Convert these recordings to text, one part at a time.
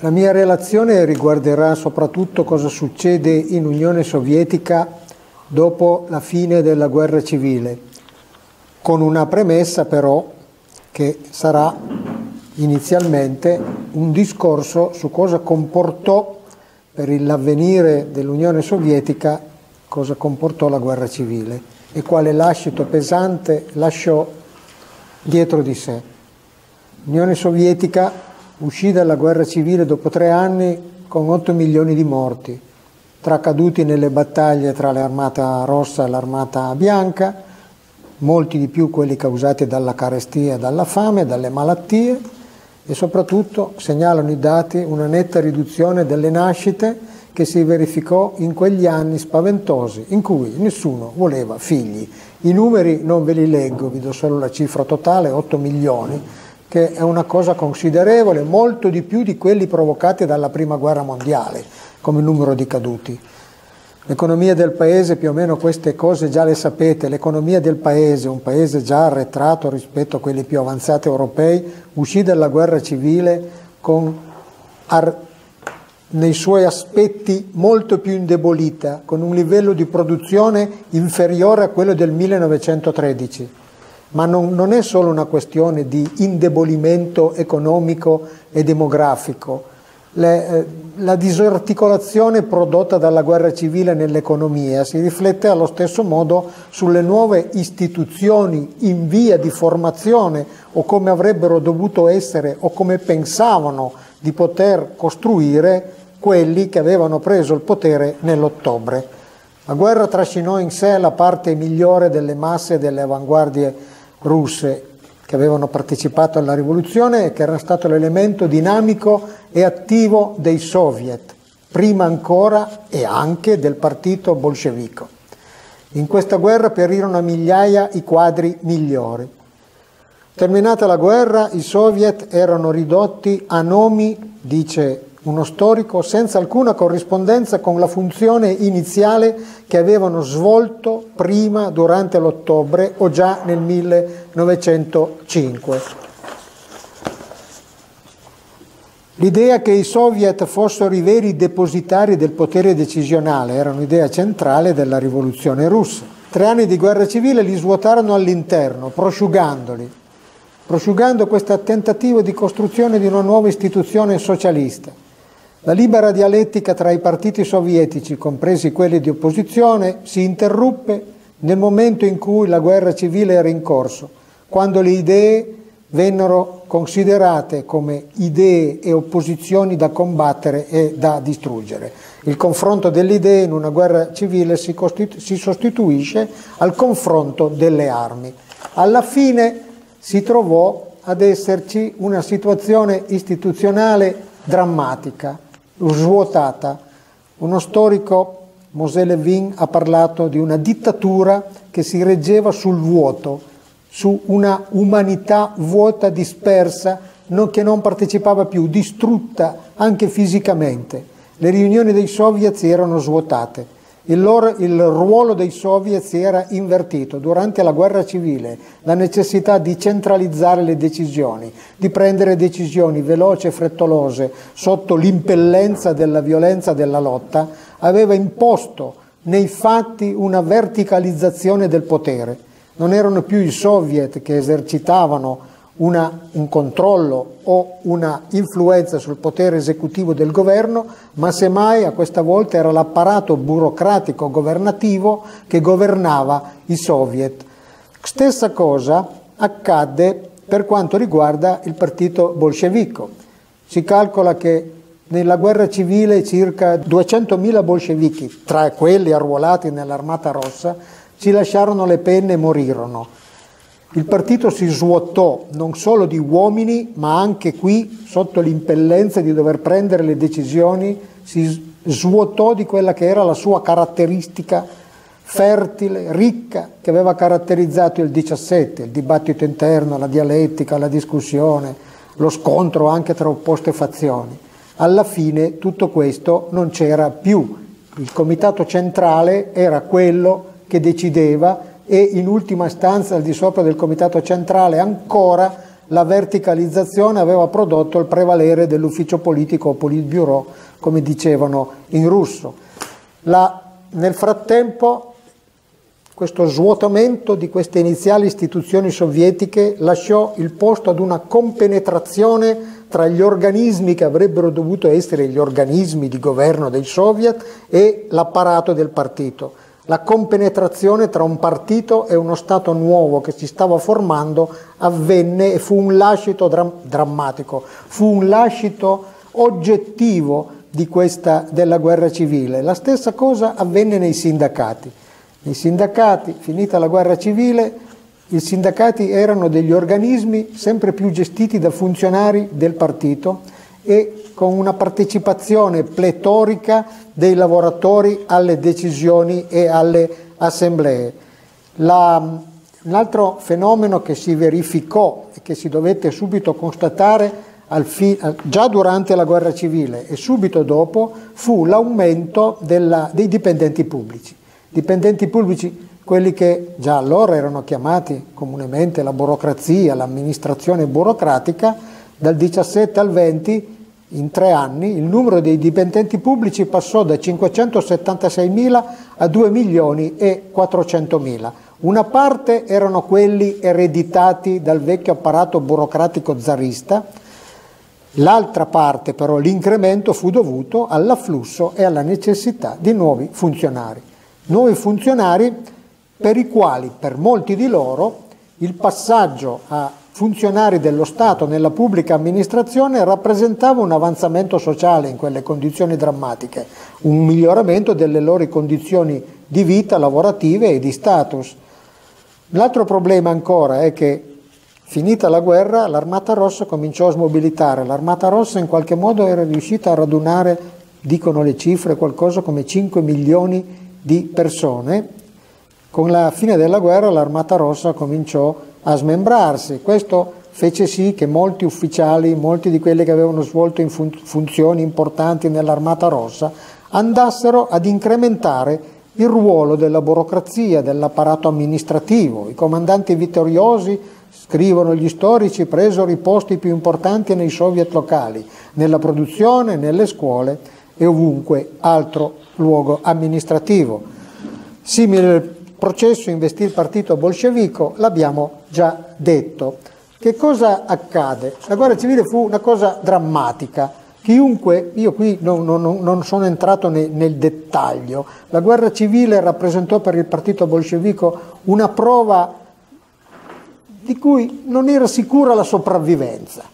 La mia relazione riguarderà soprattutto cosa succede in Unione Sovietica dopo la fine della guerra civile, con una premessa però che sarà inizialmente un discorso su cosa comportò per l'avvenire dell'Unione Sovietica, cosa comportò la guerra civile e quale lascito pesante lasciò dietro di sé. L'Unione Sovietica uscì dalla guerra civile dopo 3 anni con 8 milioni di morti, tra caduti nelle battaglie tra l'Armata Rossa e l'Armata Bianca, molti di più quelli causati dalla carestia, dalla fame, dalle malattie, e soprattutto segnalano i dati una netta riduzione delle nascite che si verificò in quegli anni spaventosi in cui nessuno voleva figli. I numeri non ve li leggo, vi do solo la cifra totale, 8 milioni, che è una cosa considerevole, molto di più di quelli provocati dalla Prima Guerra Mondiale come numero di caduti. L'economia del paese, più o meno queste cose già le sapete, l'economia del paese, un paese già arretrato rispetto a quelli più avanzati europei, uscì dalla guerra civile con nei suoi aspetti molto più indebolita, con un livello di produzione inferiore a quello del 1913. Ma non è solo una questione di indebolimento economico e demografico. La disarticolazione prodotta dalla guerra civile nell'economia si riflette allo stesso modo sulle nuove istituzioni in via di formazione o come avrebbero dovuto essere o come pensavano di poter costruire quelli che avevano preso il potere nell'ottobre. La guerra trascinò in sé la parte migliore delle masse e delle avanguardie russe che avevano partecipato alla rivoluzione e che era stato l'elemento dinamico e attivo dei soviet, prima ancora e anche del partito bolscevico. In questa guerra perirono a migliaia i quadri migliori. Terminata la guerra, i soviet erano ridotti a nomi, dice uno storico, senza alcuna corrispondenza con la funzione iniziale che avevano svolto prima, durante l'ottobre o già nel 1905. L'idea che i soviet fossero i veri depositari del potere decisionale era un'idea centrale della rivoluzione russa. 3 anni di guerra civile li svuotarono all'interno, prosciugando questo tentativo di costruzione di una nuova istituzione socialista. La libera dialettica tra i partiti sovietici, compresi quelli di opposizione, si interruppe nel momento in cui la guerra civile era in corso, quando le idee vennero considerate come idee e opposizioni da combattere e da distruggere. Il confronto delle idee in una guerra civile si sostituisce al confronto delle armi. Alla fine si trovò ad esserci una situazione istituzionale drammatica, svuotata. Uno storico, Mosè Levin, ha parlato di una dittatura che si reggeva sul vuoto, su una umanità vuota, dispersa, che non partecipava più, distrutta anche fisicamente. Le riunioni dei soviet si erano svuotate. Il ruolo dei soviet si era invertito. Durante la guerra civile la necessità di centralizzare le decisioni, di prendere decisioni veloci e frettolose sotto l'impellenza della violenza della lotta, aveva imposto nei fatti una verticalizzazione del potere. Non erano più i soviet che esercitavano un controllo o una influenza sul potere esecutivo del governo, ma semmai a questa volta era l'apparato burocratico governativo che governava i soviet. Stessa cosa accadde per quanto riguarda il partito bolscevico. Si calcola che nella guerra civile circa 200.000 bolscevichi, tra quelli arruolati nell'Armata Rossa, ci lasciarono le penne e morirono. Il partito si svuotò non solo di uomini, ma anche qui, sotto l'impellenza di dover prendere le decisioni, si svuotò di quella che era la sua caratteristica fertile, ricca, che aveva caratterizzato il 17, il dibattito interno, la dialettica, la discussione, lo scontro anche tra opposte fazioni. Alla fine tutto questo non c'era più. Il comitato centrale era quello che decideva e in ultima istanza al di sopra del comitato centrale ancora la verticalizzazione aveva prodotto il prevalere dell'ufficio politico o Politburo, come dicevano in russo. Nel frattempo questo svuotamento di queste iniziali istituzioni sovietiche lasciò il posto ad una compenetrazione tra gli organismi che avrebbero dovuto essere gli organismi di governo dei soviet e l'apparato del partito. La compenetrazione tra un partito e uno Stato nuovo che si stava formando avvenne e fu un lascito drammatico, fu un lascito oggettivo della guerra civile. La stessa cosa avvenne nei sindacati. Nei sindacati, finita la guerra civile, i sindacati erano degli organismi sempre più gestiti da funzionari del partito e con una partecipazione pletorica dei lavoratori alle decisioni e alle assemblee. Un altro fenomeno che si verificò e che si dovette subito constatare già durante la guerra civile e subito dopo fu l'aumento dei dipendenti pubblici. Dipendenti pubblici, quelli che già allora erano chiamati comunemente la burocrazia, l'amministrazione burocratica, dal 17 al 20, in 3 anni, il numero dei dipendenti pubblici passò da 576.000 a 2.400.000. Una parte erano quelli ereditati dal vecchio apparato burocratico zarista, l'altra parte però l'incremento fu dovuto all'afflusso e alla necessità di nuovi funzionari. Nuovi funzionari per i quali, per molti di loro, il passaggio a funzionari dello Stato nella pubblica amministrazione rappresentava un avanzamento sociale in quelle condizioni drammatiche, un miglioramento delle loro condizioni di vita lavorative e di status. L'altro problema ancora è che, finita la guerra, l'Armata Rossa cominciò a smobilitare. L'Armata Rossa in qualche modo era riuscita a radunare, dicono le cifre, qualcosa come 5 milioni di persone. Con la fine della guerra l'Armata Rossa cominciò a smembrarsi. Questo fece sì che molti ufficiali, molti di quelli che avevano svolto funzioni importanti nell'Armata Rossa, andassero ad incrementare il ruolo della burocrazia, dell'apparato amministrativo. I comandanti vittoriosi, scrivono gli storici, presero i posti più importanti nei soviet locali, nella produzione, nelle scuole e ovunque altro luogo amministrativo. Simile processo investì il partito bolscevico, l'abbiamo già detto. Che cosa accade? La guerra civile fu una cosa drammatica. Chiunque, io qui non sono entrato nel dettaglio, la guerra civile rappresentò per il partito bolscevico una prova di cui non era sicura la sopravvivenza.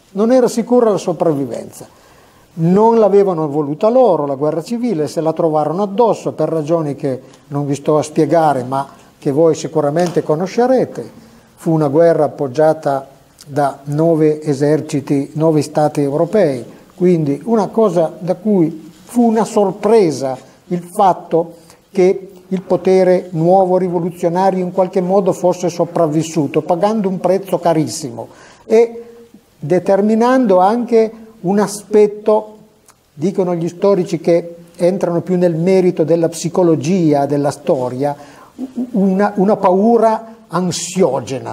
Non l'avevano voluta loro, la guerra civile, se la trovarono addosso per ragioni che non vi sto a spiegare, ma che voi sicuramente conoscerete. Fu una guerra appoggiata da 9 eserciti, 9 stati europei, quindi una cosa da cui fu una sorpresa il fatto che il potere nuovo rivoluzionario in qualche modo fosse sopravvissuto, pagando un prezzo carissimo e determinando anche un aspetto, dicono gli storici che entrano più nel merito della psicologia, della storia, una paura ansiogena,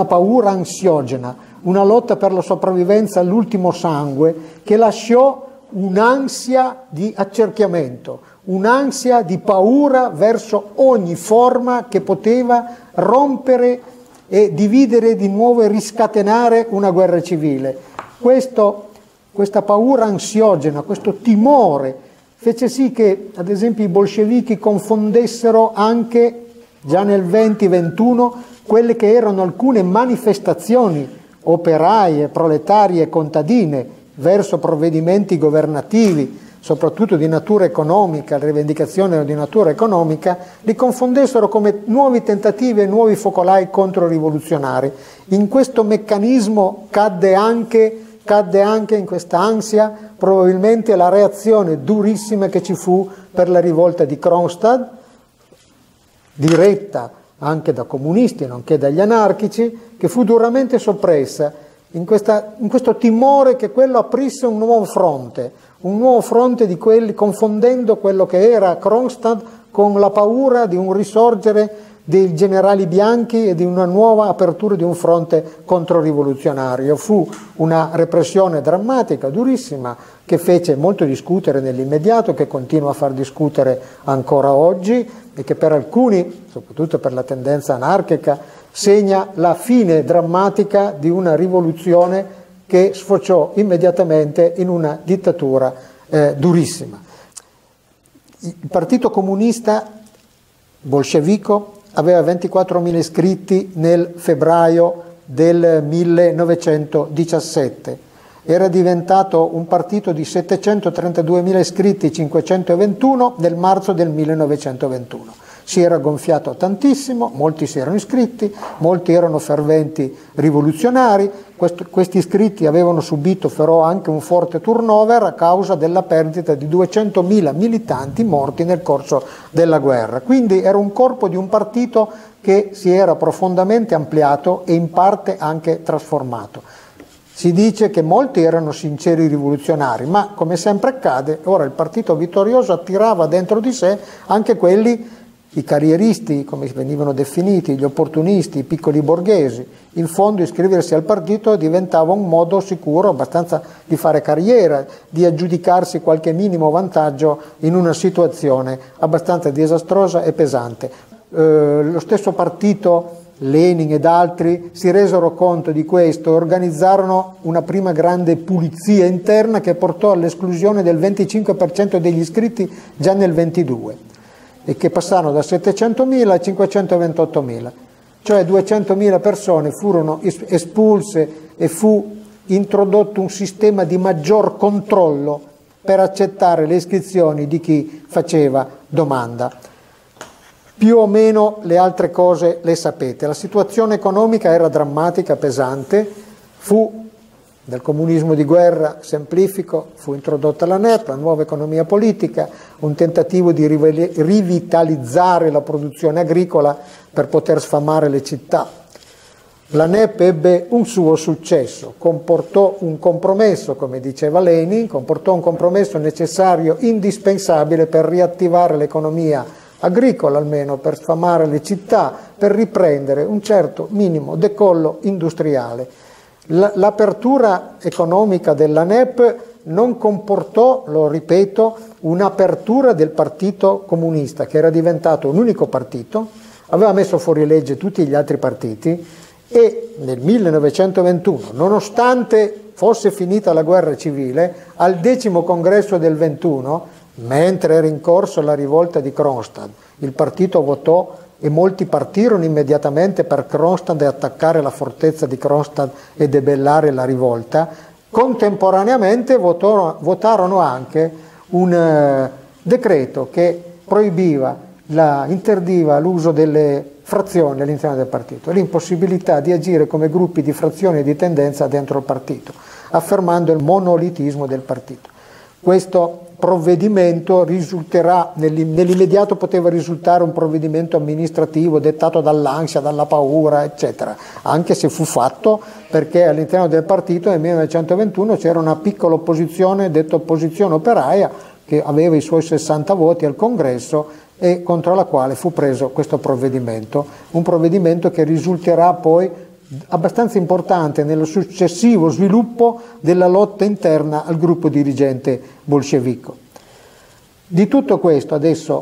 una lotta per la sopravvivenza all'ultimo sangue che lasciò un'ansia di accerchiamento, un'ansia di paura verso ogni forma che poteva rompere e dividere di nuovo e riscatenare una guerra civile. Questa paura ansiogena, questo timore, fece sì che, ad esempio, i bolscevichi confondessero anche, già nel 20-21, quelle che erano alcune manifestazioni operaie, proletarie, contadine, verso provvedimenti governativi, soprattutto di natura economica, rivendicazione di natura economica, li confondessero come nuovi tentativi e nuovi focolai controrivoluzionari. In questo meccanismo cadde anche in questa ansia probabilmente la reazione durissima che ci fu per la rivolta di Kronstadt, diretta anche da comunisti nonché dagli anarchici, che fu duramente soppressa in questo timore che quello aprisse un nuovo fronte di quelli, confondendo quello che era Kronstadt con la paura di un risorgere dei generali bianchi e di una nuova apertura di un fronte controrivoluzionario. Fu una repressione drammatica, durissima, che fece molto discutere nell'immediato, che continua a far discutere ancora oggi e che per alcuni, soprattutto per la tendenza anarchica, segna la fine drammatica di una rivoluzione che sfociò immediatamente in una dittatura durissima. Il Partito Comunista bolscevico aveva 24.000 iscritti nel febbraio del 1917, era diventato un partito di 732.000 iscritti, 521 nel marzo del 1921. Si era gonfiato tantissimo, molti si erano iscritti, molti erano ferventi rivoluzionari, questi iscritti avevano subito però anche un forte turnover a causa della perdita di 200.000 militanti morti nel corso della guerra. Quindi era un corpo di un partito che si era profondamente ampliato e in parte anche trasformato. Si dice che molti erano sinceri rivoluzionari, ma come sempre accade, ora il partito vittorioso attirava dentro di sé anche quelli, i carrieristi, come venivano definiti, gli opportunisti, i piccoli borghesi. In fondo iscriversi al partito diventava un modo sicuro abbastanza di fare carriera, di aggiudicarsi qualche minimo vantaggio in una situazione abbastanza disastrosa e pesante. Lo stesso partito, Lenin ed altri, si resero conto di questo e organizzarono una prima grande pulizia interna che portò all'esclusione del 25% degli iscritti già nel 22. E che passarono da 700.000 a 528.000, cioè 200.000 persone furono espulse e fu introdotto un sistema di maggior controllo per accettare le iscrizioni di chi faceva domanda. Più o meno le altre cose le sapete. La situazione economica era drammatica, pesante, fu del comunismo di guerra, semplifico, fu introdotta la NEP, la nuova economia politica, un tentativo di rivitalizzare la produzione agricola per poter sfamare le città. La NEP ebbe un suo successo, comportò un compromesso, come diceva Lenin, comportò un compromesso necessario, indispensabile per riattivare l'economia agricola, almeno per sfamare le città, per riprendere un certo minimo decollo industriale. L'apertura economica della NEP non comportò, lo ripeto, un'apertura del Partito Comunista, che era diventato un unico partito, aveva messo fuori legge tutti gli altri partiti e nel 1921, nonostante fosse finita la guerra civile, al 10° congresso del 21, mentre era in corso la rivolta di Kronstadt, il partito votò e molti partirono immediatamente per Kronstadt e attaccare la fortezza di Kronstadt e debellare la rivolta. Contemporaneamente votarono anche un decreto che proibiva, interdiva l'uso delle frazioni all'interno del partito, l'impossibilità di agire come gruppi di frazioni e di tendenza dentro il partito, affermando il monolitismo del partito. Questo provvedimento risulterà, nell'immediato poteva risultare un provvedimento amministrativo dettato dall'ansia, dalla paura, eccetera, anche se fu fatto perché all'interno del partito nel 1921 c'era una piccola opposizione, detta opposizione operaia, che aveva i suoi 60 voti al congresso e contro la quale fu preso questo provvedimento, un provvedimento che risulterà poi abbastanza importante nel successivo sviluppo della lotta interna al gruppo dirigente bolscevico. Di tutto questo adesso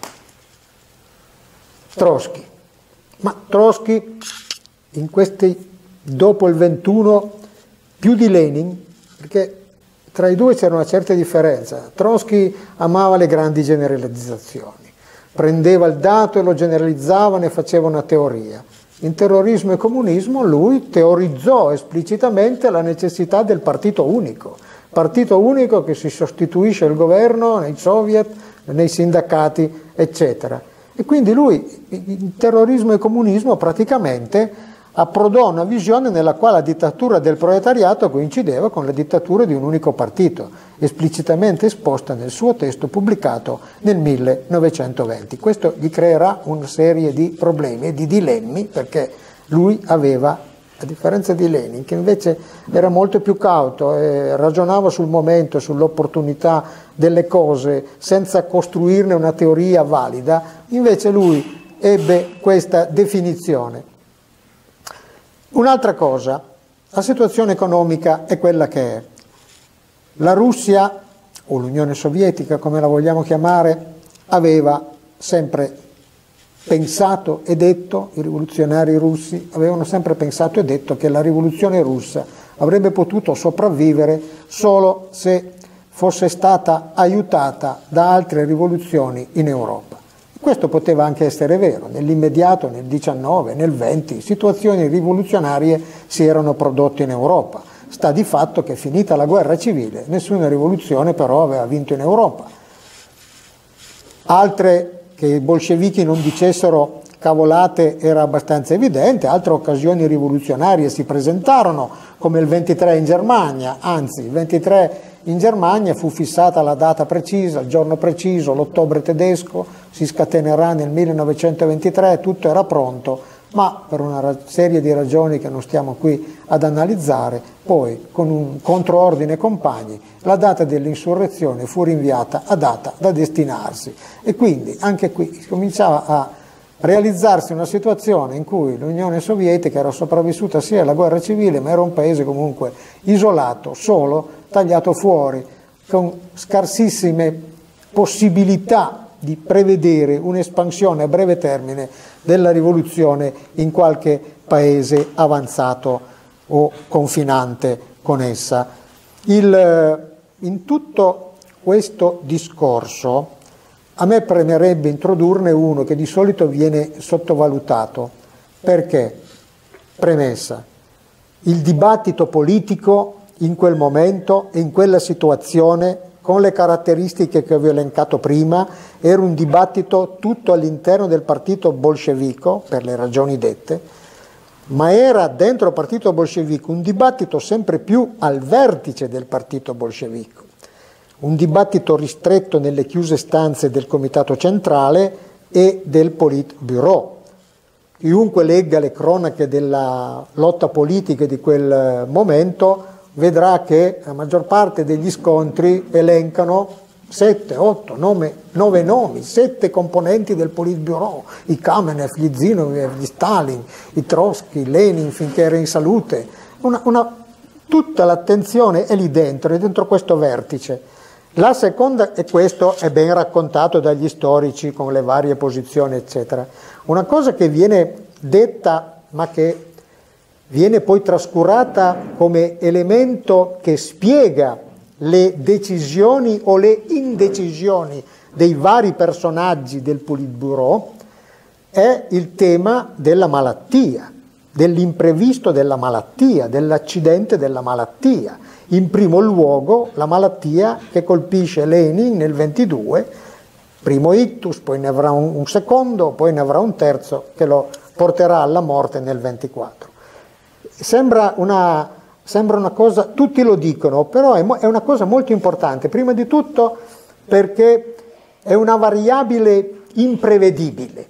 Trotsky, ma Trotsky dopo il 21 più di Lenin, perché tra i due c'era una certa differenza. Trotsky amava le grandi generalizzazioni, prendeva il dato e lo generalizzava, ne faceva una teoria. In Terrorismo e Comunismo lui teorizzò esplicitamente la necessità del partito unico che si sostituisce al governo, nei soviet, nei sindacati, eccetera. E quindi lui, in Terrorismo e Comunismo, praticamente approdò una visione nella quale la dittatura del proletariato coincideva con la dittatura di un unico partito, esplicitamente esposta nel suo testo pubblicato nel 1920. Questo gli creerà una serie di problemi e di dilemmi, perché lui aveva, a differenza di Lenin, che invece era molto più cauto e ragionava sul momento, sull'opportunità delle cose senza costruirne una teoria valida, invece lui ebbe questa definizione. Un'altra cosa, la situazione economica è quella che è. La Russia, o l'Unione Sovietica come la vogliamo chiamare, aveva sempre pensato e detto, i rivoluzionari russi avevano sempre pensato e detto che la rivoluzione russa avrebbe potuto sopravvivere solo se fosse stata aiutata da altre rivoluzioni in Europa. Questo poteva anche essere vero, nell'immediato, nel 19, nel 20, situazioni rivoluzionarie si erano prodotte in Europa. Sta di fatto che finita la guerra civile, nessuna rivoluzione però aveva vinto in Europa. Altre, che i bolscevichi non dicessero cavolate, era abbastanza evidente, altre occasioni rivoluzionarie si presentarono, come il 23 in Germania, anzi il 23 in Germania fu fissata la data precisa, il giorno preciso, l'ottobre tedesco, si scatenerà nel 1923, tutto era pronto, ma per una serie di ragioni che non stiamo qui ad analizzare, poi con un controordine compagni, la data dell'insurrezione fu rinviata a data da destinarsi e quindi anche qui cominciava a realizzarsi una situazione in cui l'Unione Sovietica era sopravvissuta sia alla guerra civile, ma era un paese comunque isolato, solo, tagliato fuori, con scarsissime possibilità di prevedere un'espansione a breve termine della rivoluzione in qualche paese avanzato o confinante con essa. In tutto questo discorso a me premerebbe introdurne uno che di solito viene sottovalutato. Perché? Premessa. Il dibattito politico in quel momento e in quella situazione, con le caratteristiche che vi ho elencato prima, era un dibattito tutto all'interno del partito bolscevico, per le ragioni dette, ma era dentro il partito bolscevico un dibattito sempre più al vertice del partito bolscevico. Un dibattito ristretto nelle chiuse stanze del Comitato Centrale e del Politburo. Chiunque legga le cronache della lotta politica di quel momento vedrà che la maggior parte degli scontri elencano 7, 8, 9 nomi, 7 componenti del Politburo, i Kamenev, gli Zinoviev, gli Stalin, i Trotsky, Lenin finché era in salute. Tutta l'attenzione è lì dentro, è dentro questo vertice. La seconda, e questo è ben raccontato dagli storici con le varie posizioni eccetera, una cosa che viene detta ma che viene poi trascurata come elemento che spiega le decisioni o le indecisioni dei vari personaggi del Politburo, è il tema della malattia, dell'imprevisto della malattia, dell'accidente della malattia. In primo luogo la malattia che colpisce Lenin nel 22, primo ictus, poi ne avrà un secondo, poi ne avrà un terzo che lo porterà alla morte nel 24. Sembra una cosa, tutti lo dicono, però è una cosa molto importante, prima di tutto perché è una variabile imprevedibile.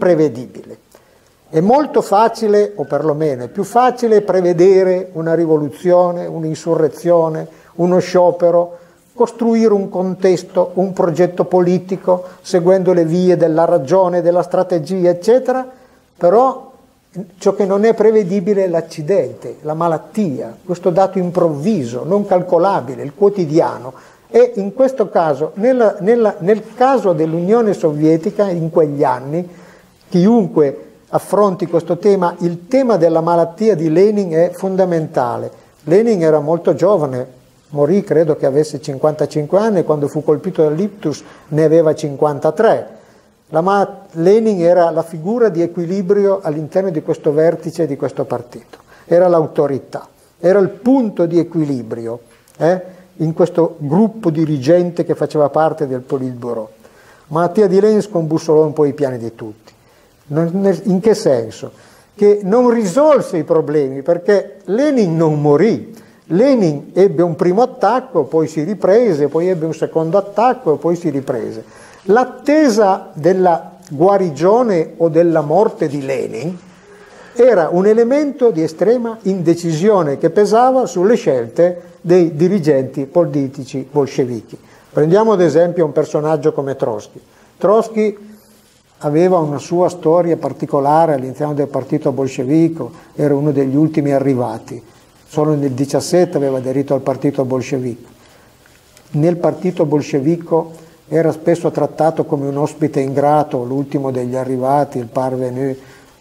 È molto facile, o perlomeno è più facile, prevedere una rivoluzione, un'insurrezione, uno sciopero, costruire un contesto, un progetto politico, seguendo le vie della ragione, della strategia, eccetera, però ciò che non è prevedibile è l'accidente, la malattia, questo dato improvviso, non calcolabile, il quotidiano. E in questo caso, nel caso dell'Unione Sovietica, in quegli anni, chiunque affronti questo tema, il tema della malattia di Lenin è fondamentale. Lenin era molto giovane, morì credo che avesse 55 anni, quando fu colpito dall'ictus ne aveva 53. Lenin era la figura di equilibrio all'interno di questo vertice di questo partito, era l'autorità, era il punto di equilibrio in questo gruppo dirigente che faceva parte del Politburo. La malattia di Lenin scombussolò un po' i piani di tutti. In che senso? Che non risolse i problemi, perché Lenin non morì. Lenin ebbe un primo attacco, poi si riprese, poi ebbe un secondo attacco e poi si riprese. L'attesa della guarigione o della morte di Lenin era un elemento di estrema indecisione che pesava sulle scelte dei dirigenti politici bolscevichi. Prendiamo ad esempio un personaggio come Trotsky. Trotsky aveva una sua storia particolare all'interno del partito bolscevico, era uno degli ultimi arrivati, solo nel 1917 aveva aderito al partito bolscevico. Nel partito bolscevico era spesso trattato come un ospite ingrato, l'ultimo degli arrivati, il parvenu.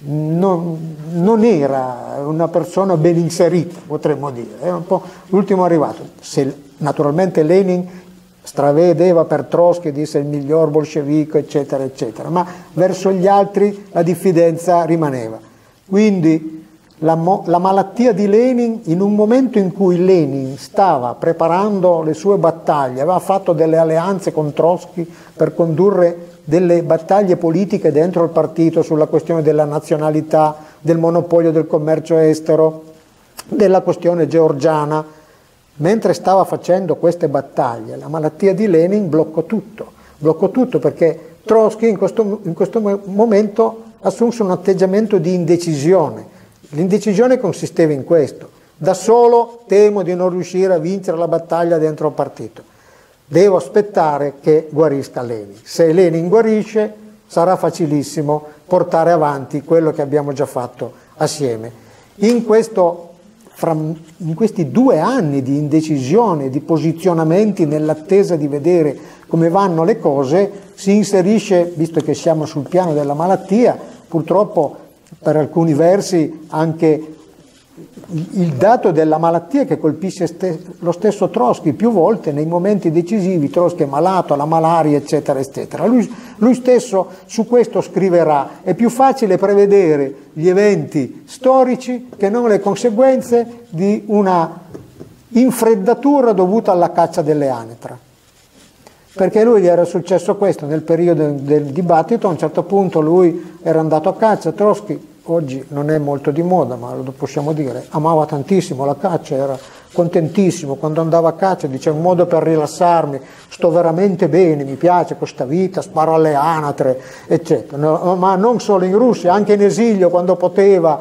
Non era una persona ben inserita, potremmo dire, era un po' l'ultimo arrivato. Naturalmente Lenin stravedeva per Trotsky, disse il miglior bolscevico, eccetera, eccetera, ma verso gli altri la diffidenza rimaneva. Quindi la malattia di Lenin, in un momento in cui Lenin stava preparando le sue battaglie, aveva fatto delle alleanze con Trotsky per condurre delle battaglie politiche dentro il partito sulla questione della nazionalità, del monopolio del commercio estero, della questione georgiana. Mentre stava facendo queste battaglie, la malattia di Lenin bloccò tutto perché Trotsky in questo momento assunse un atteggiamento di indecisione. L'indecisione consisteva in questo: da solo temo di non riuscire a vincere la battaglia dentro il partito. Devo aspettare che guarisca Lenin. Se Lenin guarisce sarà facilissimo portare avanti quello che abbiamo già fatto assieme. In questi 2 anni di indecisione, di posizionamenti nell'attesa di vedere come vanno le cose, si inserisce, visto che siamo sul piano della malattia, purtroppo per alcuni versi anche il dato della malattia che colpisce lo stesso Trotsky più volte nei momenti decisivi. Trotsky è malato, la malaria, eccetera, eccetera. Lui stesso su questo scriverà: è più facile prevedere gli eventi storici che non le conseguenze di una infreddatura dovuta alla caccia delle anetra. Perché a lui gli era successo questo nel periodo del dibattito. A un certo punto lui era andato a caccia. Trotsky oggi non è molto di moda, ma lo possiamo dire, amava tantissimo la caccia, era contentissimo quando andava a caccia, diceva: un modo per rilassarmi, sto veramente bene, mi piace questa vita, sparo alle anatre, eccetera. No, ma non solo in Russia, anche in esilio quando poteva,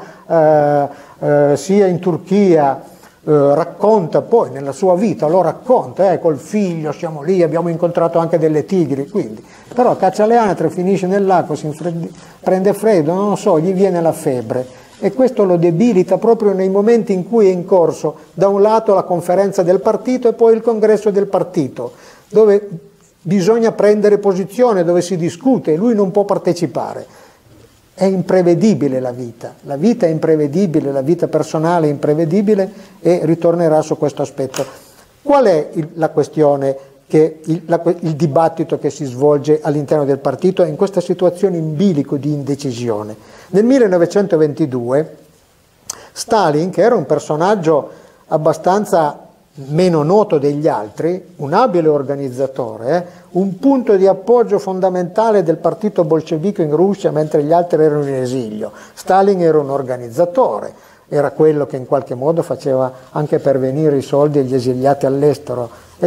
sia in Turchia. Racconta poi nella sua vita, lo racconta, col figlio siamo lì, abbiamo incontrato anche delle tigri, quindi però caccia le anatre, finisce nell'acqua, prende freddo, non lo so, gli viene la febbre, e questo lo debilita proprio nei momenti in cui è in corso da un lato la conferenza del partito e poi il congresso del partito, dove bisogna prendere posizione, dove si discute, e lui non può partecipare. È imprevedibile la vita è imprevedibile, la vita personale è imprevedibile, e ritornerà su questo aspetto. Qual è la questione, il dibattito che si svolge all'interno del partito in questa situazione in bilico di indecisione? Nel 1922 Stalin, che era un personaggio abbastanza meno noto degli altri, un abile organizzatore, un punto di appoggio fondamentale del partito bolscevico in Russia mentre gli altri erano in esilio. Stalin era un organizzatore, era quello che in qualche modo faceva anche pervenire i soldi agli esiliati all'estero,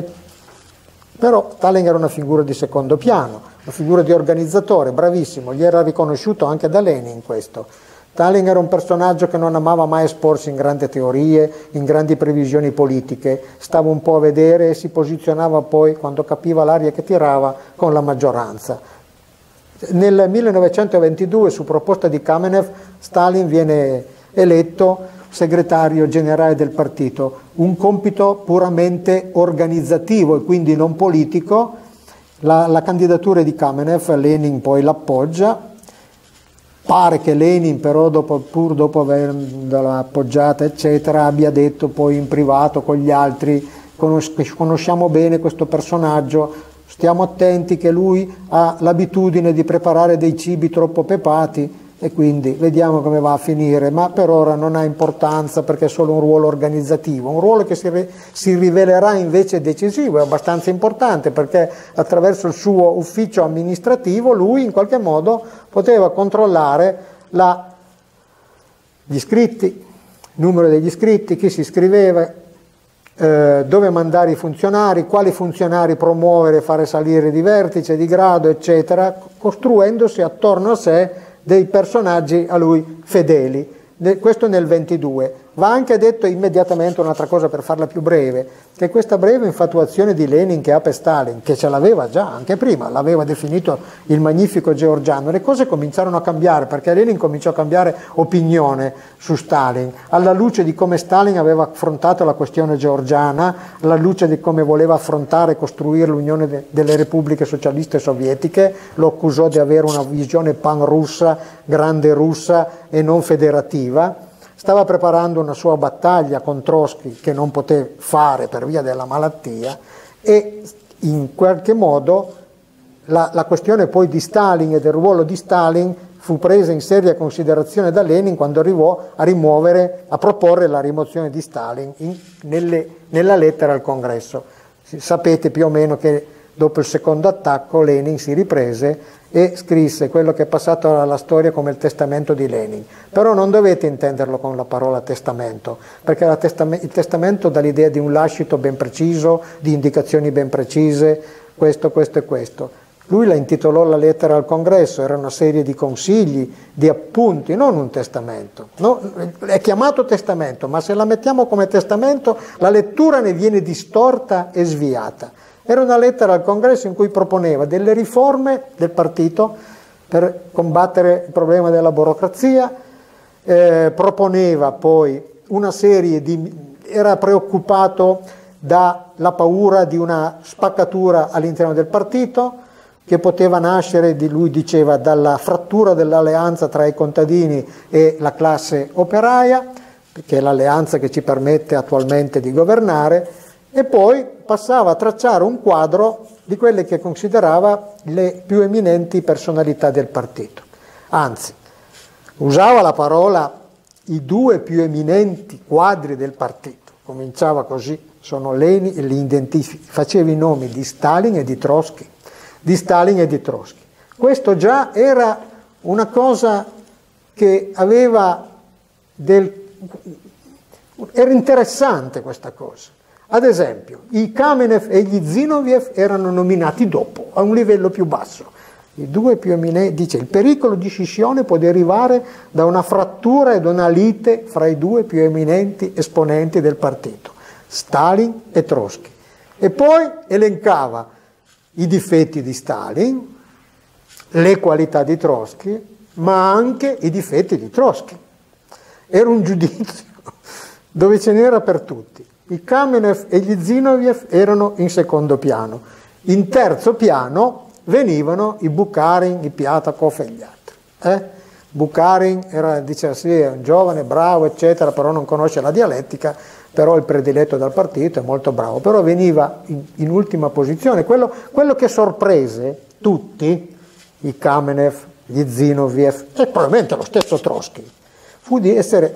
però Stalin era una figura di secondo piano, una figura di organizzatore, bravissimo, gli era riconosciuto anche da Lenin questo. Stalin era un personaggio che non amava mai esporsi in grandi teorie, in grandi previsioni politiche, stava un po' a vedere e si posizionava poi, quando capiva l'aria che tirava, con la maggioranza. Nel 1922, su proposta di Kamenev, Stalin viene eletto segretario generale del partito, un compito puramente organizzativo e quindi non politico. La candidatura di Kamenev, Lenin poi l'appoggia. Pare che Lenin però, pur dopo averla appoggiata eccetera, abbia detto poi in privato con gli altri: conosciamo bene questo personaggio, stiamo attenti che lui ha l'abitudine di preparare dei cibi troppo pepati e quindi vediamo come va a finire, ma per ora non ha importanza perché è solo un ruolo organizzativo, un ruolo che si rivelerà invece decisivo, è abbastanza importante, perché attraverso il suo ufficio amministrativo lui in qualche modo poteva controllare gli iscritti, il numero degli iscritti, chi si iscriveva, dove mandare i funzionari, quali funzionari promuovere, fare salire di vertice, di grado, eccetera, costruendosi attorno a sé dei personaggi a lui fedeli. Questo nel 22. Va anche detto immediatamente un'altra cosa per farla più breve, che questa breve infatuazione di Lenin che ha per Stalin, che ce l'aveva già anche prima, l'aveva definito il magnifico georgiano, le cose cominciarono a cambiare perché Lenin cominciò a cambiare opinione su Stalin, alla luce di come Stalin aveva affrontato la questione georgiana, alla luce di come voleva affrontare e costruire l'Unione delle Repubbliche Socialiste Sovietiche, lo accusò di avere una visione pan-russa, grande russa e non federativa. Stava preparando una sua battaglia con Trotsky che non poté fare per via della malattia e in qualche modo la questione poi di Stalin e del ruolo di Stalin fu presa in seria considerazione da Lenin quando arrivò a proporre la rimozione di Stalin nella lettera al Congresso. Sapete più o meno che dopo il secondo attacco Lenin si riprese e scrisse quello che è passato alla storia come il testamento di Lenin. Però non dovete intenderlo con la parola testamento, perché il testamento dà l'idea di un lascito ben preciso, di indicazioni ben precise, questo e questo. Lui la intitolò la lettera al Congresso, era una serie di consigli, di appunti, non un testamento. No, è chiamato testamento, ma se la mettiamo come testamento la lettura ne viene distorta e sviata. Era una lettera al Congresso in cui proponeva delle riforme del partito per combattere il problema della burocrazia, proponeva poi una serie era preoccupato dalla paura di una spaccatura all'interno del partito che poteva nascere, lui diceva, dalla frattura dell'alleanza tra i contadini e la classe operaia, che è l'alleanza che ci permette attualmente di governare, e poi passava a tracciare un quadro di quelle che considerava le più eminenti personalità del partito. Anzi, usava la parola i due più eminenti quadri del partito. Cominciava così, sono Lenin, faceva i nomi di Stalin e di Trotsky. Questo già era una cosa che era interessante questa cosa. Ad esempio, i Kamenev e gli Zinoviev erano nominati dopo, a un livello più basso. I due più eminenti, dice, il pericolo di scissione può derivare da una frattura e da una lite fra i due più eminenti esponenti del partito, Stalin e Trotsky. E poi elencava i difetti di Stalin, le qualità di Trotsky, ma anche i difetti di Trotsky. Era un giudizio dove ce n'era per tutti. I Kamenev e gli Zinoviev erano in secondo piano. In terzo piano venivano i Bukharin, i Piatakov e gli altri. Bukharin diceva sì, è un giovane, bravo, eccetera, però non conosce la dialettica, però è il prediletto dal partito, è molto bravo. Però veniva in ultima posizione. Quello che sorprese tutti, i Kamenev, gli Zinoviev e probabilmente lo stesso Trotsky, fu di essere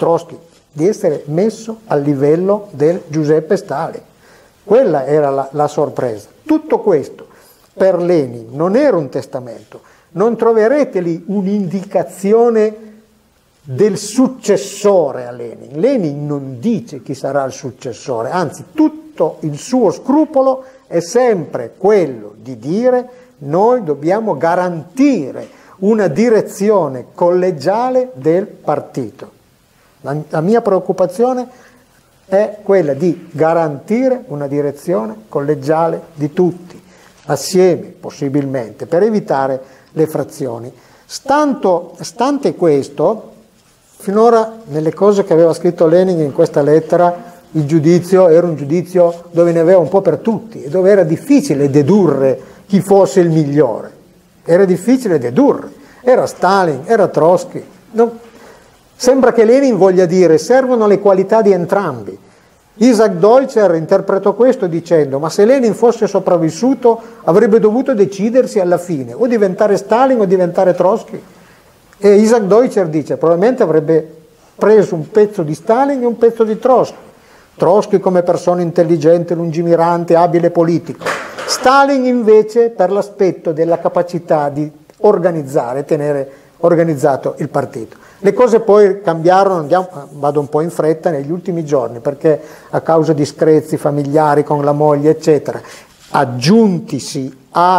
messo a livello del Giuseppe Stalin. Quella era la sorpresa. Tutto questo per Lenin non era un testamento, non troverete lì un'indicazione del successore a Lenin. Lenin non dice chi sarà il successore, anzi tutto il suo scrupolo è sempre quello di dire noi dobbiamo garantire una direzione collegiale del partito. La mia preoccupazione è quella di garantire una direzione collegiale di tutti, assieme possibilmente, per evitare le frazioni. Stante questo, finora nelle cose che aveva scritto Lenin in questa lettera, il giudizio era un giudizio dove ne aveva un po' per tutti e dove era difficile dedurre chi fosse il migliore. Era difficile dedurre. Era Stalin, era Trotsky. Sembra che Lenin voglia dire servono le qualità di entrambi. Isaac Deutscher interpretò questo dicendo ma se Lenin fosse sopravvissuto avrebbe dovuto decidersi alla fine o diventare Stalin o diventare Trotsky. E Isaac Deutscher dice probabilmente avrebbe preso un pezzo di Stalin e un pezzo di Trotsky. Trotsky come persona intelligente, lungimirante, abile politico. Stalin invece per l'aspetto della capacità di organizzare, tenere organizzato il partito. Le cose poi cambiarono, vado un po' in fretta, negli ultimi giorni, perché a causa di screzi familiari con la moglie, eccetera, aggiuntisi a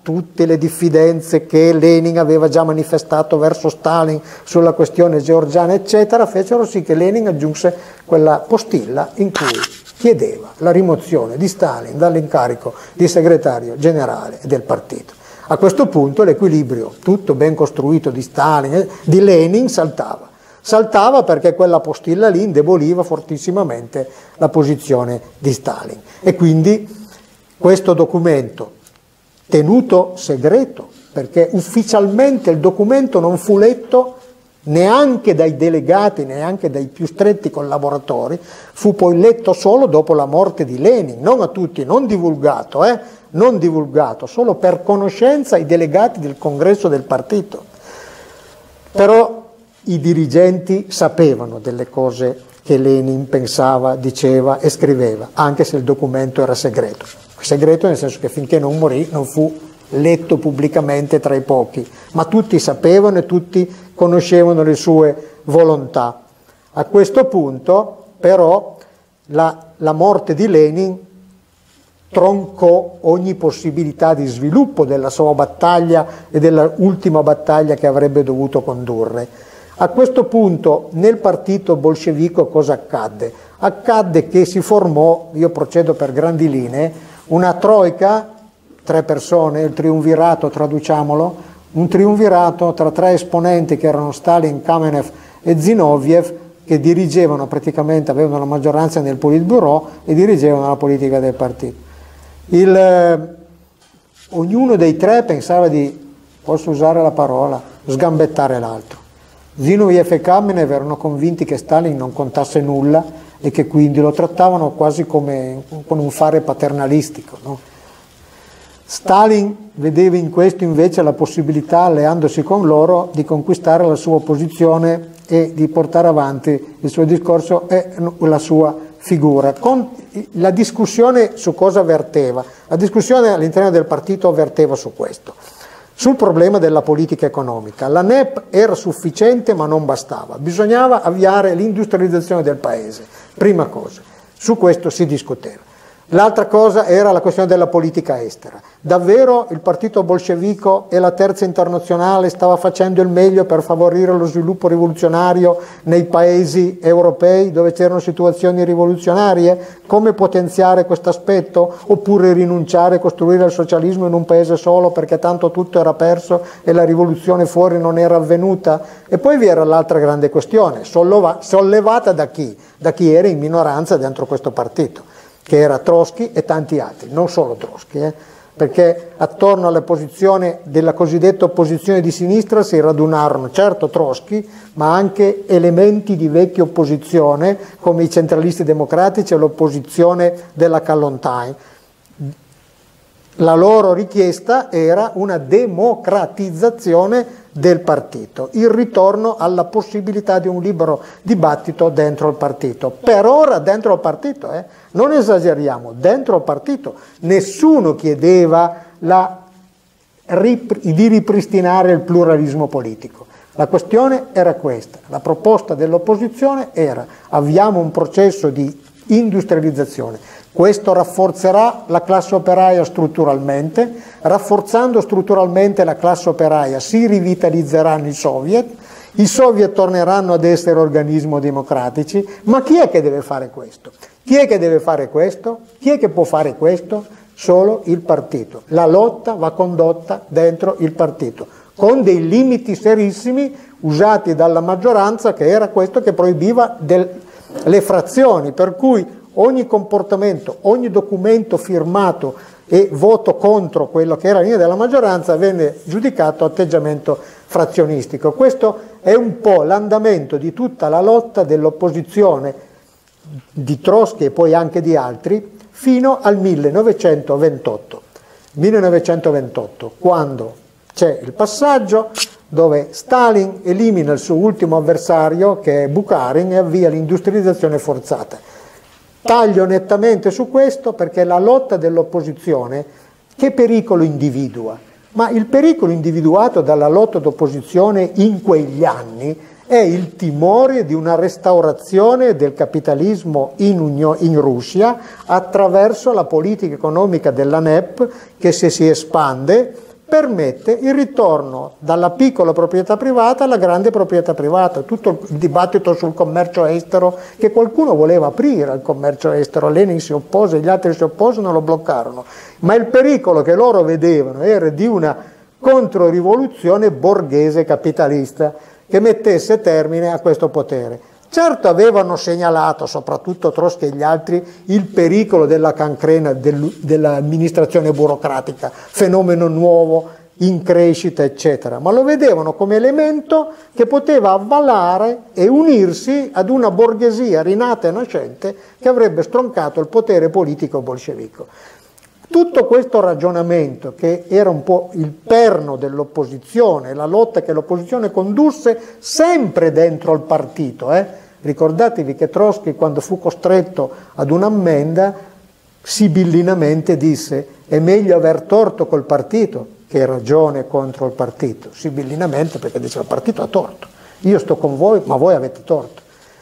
tutte le diffidenze che Lenin aveva già manifestato verso Stalin sulla questione georgiana, eccetera, fecero sì che Lenin aggiunse quella postilla in cui chiedeva la rimozione di Stalin dall'incarico di segretario generale del partito. A questo punto l'equilibrio tutto ben costruito di Stalin, di Lenin, saltava. Saltava perché quella postilla lì indeboliva fortissimamente la posizione di Stalin. E quindi questo documento, tenuto segreto, perché ufficialmente il documento non fu letto neanche dai delegati, neanche dai più stretti collaboratori, fu poi letto solo dopo la morte di Lenin, non a tutti, non divulgato, non divulgato, solo per conoscenza ai delegati del congresso del partito. Però i dirigenti sapevano delle cose che Lenin pensava, diceva e scriveva, anche se il documento era segreto. Segreto nel senso che finché non morì non fu letto pubblicamente tra i pochi, ma tutti sapevano e tutti conoscevano le sue volontà. A questo punto però la morte di Lenin troncò ogni possibilità di sviluppo della sua battaglia e dell'ultima battaglia che avrebbe dovuto condurre. A questo punto nel partito bolscevico cosa accadde? Accadde che si formò, io procedo per grandi linee, una troika, 3 persone, il triumvirato, traduciamolo, un triumvirato tra 3 esponenti che erano Stalin, Kamenev e Zinoviev, che dirigevano praticamente, avevano la maggioranza nel Politburo e dirigevano la politica del partito. Ognuno dei 3 pensava di, posso usare la parola, sgambettare l'altro. Zinoviev e Kamenev erano convinti che Stalin non contasse nulla e che quindi lo trattavano quasi come con un fare paternalistico, no? Stalin vedeva in questo invece la possibilità, alleandosi con loro, di conquistare la sua posizione e di portare avanti il suo discorso e la sua figura. La discussione su cosa verteva? La discussione all'interno del partito verteva su questo. Sul problema della politica economica. La NEP era sufficiente ma non bastava, bisognava avviare l'industrializzazione del paese, prima cosa, su questo si discuteva. L'altra cosa era la questione della politica estera. Davvero il partito bolscevico e la Terza Internazionale stava facendo il meglio per favorire lo sviluppo rivoluzionario nei paesi europei dove c'erano situazioni rivoluzionarie? Come potenziare questo aspetto? Oppure rinunciare a costruire il socialismo in un paese solo perché tanto tutto era perso e la rivoluzione fuori non era avvenuta? E poi vi era l'altra grande questione, sollevata da chi? Da chi era in minoranza dentro questo partito, che era Trotsky e tanti altri, non solo Trotsky, perché attorno alla posizione della cosiddetta opposizione di sinistra si radunarono certo Trotsky, ma anche elementi di vecchia opposizione come i centralisti democratici e l'opposizione della Kallontai. La loro richiesta era una democratizzazione del partito, il ritorno alla possibilità di un libero dibattito dentro il partito. Per ora dentro il partito, non esageriamo, dentro il partito nessuno chiedeva di ripristinare il pluralismo politico. La questione era questa, la proposta dell'opposizione era: avviamo un processo di industrializzazione. Questo rafforzerà la classe operaia strutturalmente, rafforzando strutturalmente la classe operaia si rivitalizzeranno i soviet torneranno ad essere organismi democratici, ma chi è che deve fare questo? Chi è che deve fare questo? Chi è che può fare questo? Solo il partito. La lotta va condotta dentro il partito, con dei limiti serissimi usati dalla maggioranza, che era questo che proibiva le frazioni, per cui ogni comportamento, ogni documento firmato e voto contro quello che era la linea della maggioranza venne giudicato atteggiamento frazionistico. Questo è un po' l'andamento di tutta la lotta dell'opposizione di Trotsky e poi anche di altri fino al 1928. 1928, quando c'è il passaggio dove Stalin elimina il suo ultimo avversario, che è Bukharin, e avvia l'industrializzazione forzata. Taglio nettamente su questo perché la lotta dell'opposizione che pericolo individua? Ma il pericolo individuato dalla lotta d'opposizione in quegli anni è il timore di una restaurazione del capitalismo in Russia attraverso la politica economica della NEP, che se si espande permette il ritorno dalla piccola proprietà privata alla grande proprietà privata. Tutto il dibattito sul commercio estero, che qualcuno voleva aprire al commercio estero, Lenin si oppose, gli altri si opposero, lo bloccarono, ma il pericolo che loro vedevano era di una controrivoluzione borghese capitalista che mettesse termine a questo potere. Certo avevano segnalato, soprattutto Trotsky e gli altri, il pericolo della cancrena dell'amministrazione burocratica, fenomeno nuovo, in crescita, eccetera, ma lo vedevano come elemento che poteva avvalare e unirsi ad una borghesia rinata e nascente che avrebbe stroncato il potere politico bolscevico. Tutto questo ragionamento, che era un po' il perno dell'opposizione, la lotta che l'opposizione condusse sempre dentro il partito, ricordatevi che Trotsky, quando fu costretto ad un'ammenda, sibillinamente disse: è meglio aver torto col partito che ragione contro il partito. Sibillinamente, perché diceva: il partito ha torto, io sto con voi ma voi avete torto.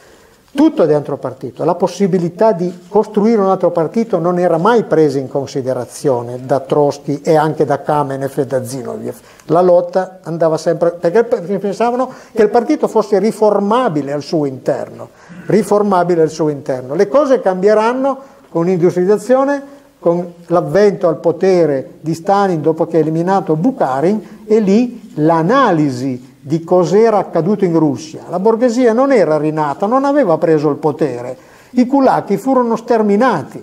Tutto dentro il partito. La possibilità di costruire un altro partito non era mai presa in considerazione da Trotsky e anche da Kamenev e da Zinoviev. La lotta andava sempre, perché pensavano che il partito fosse riformabile al suo interno. Riformabile al suo interno. Le cose cambieranno con l'industrializzazione, con l'avvento al potere di Stalin dopo che ha eliminato Bukharin, e lì l'analisi di cos'era accaduto in Russia. La borghesia non era rinata, non aveva preso il potere, i kulaki furono sterminati.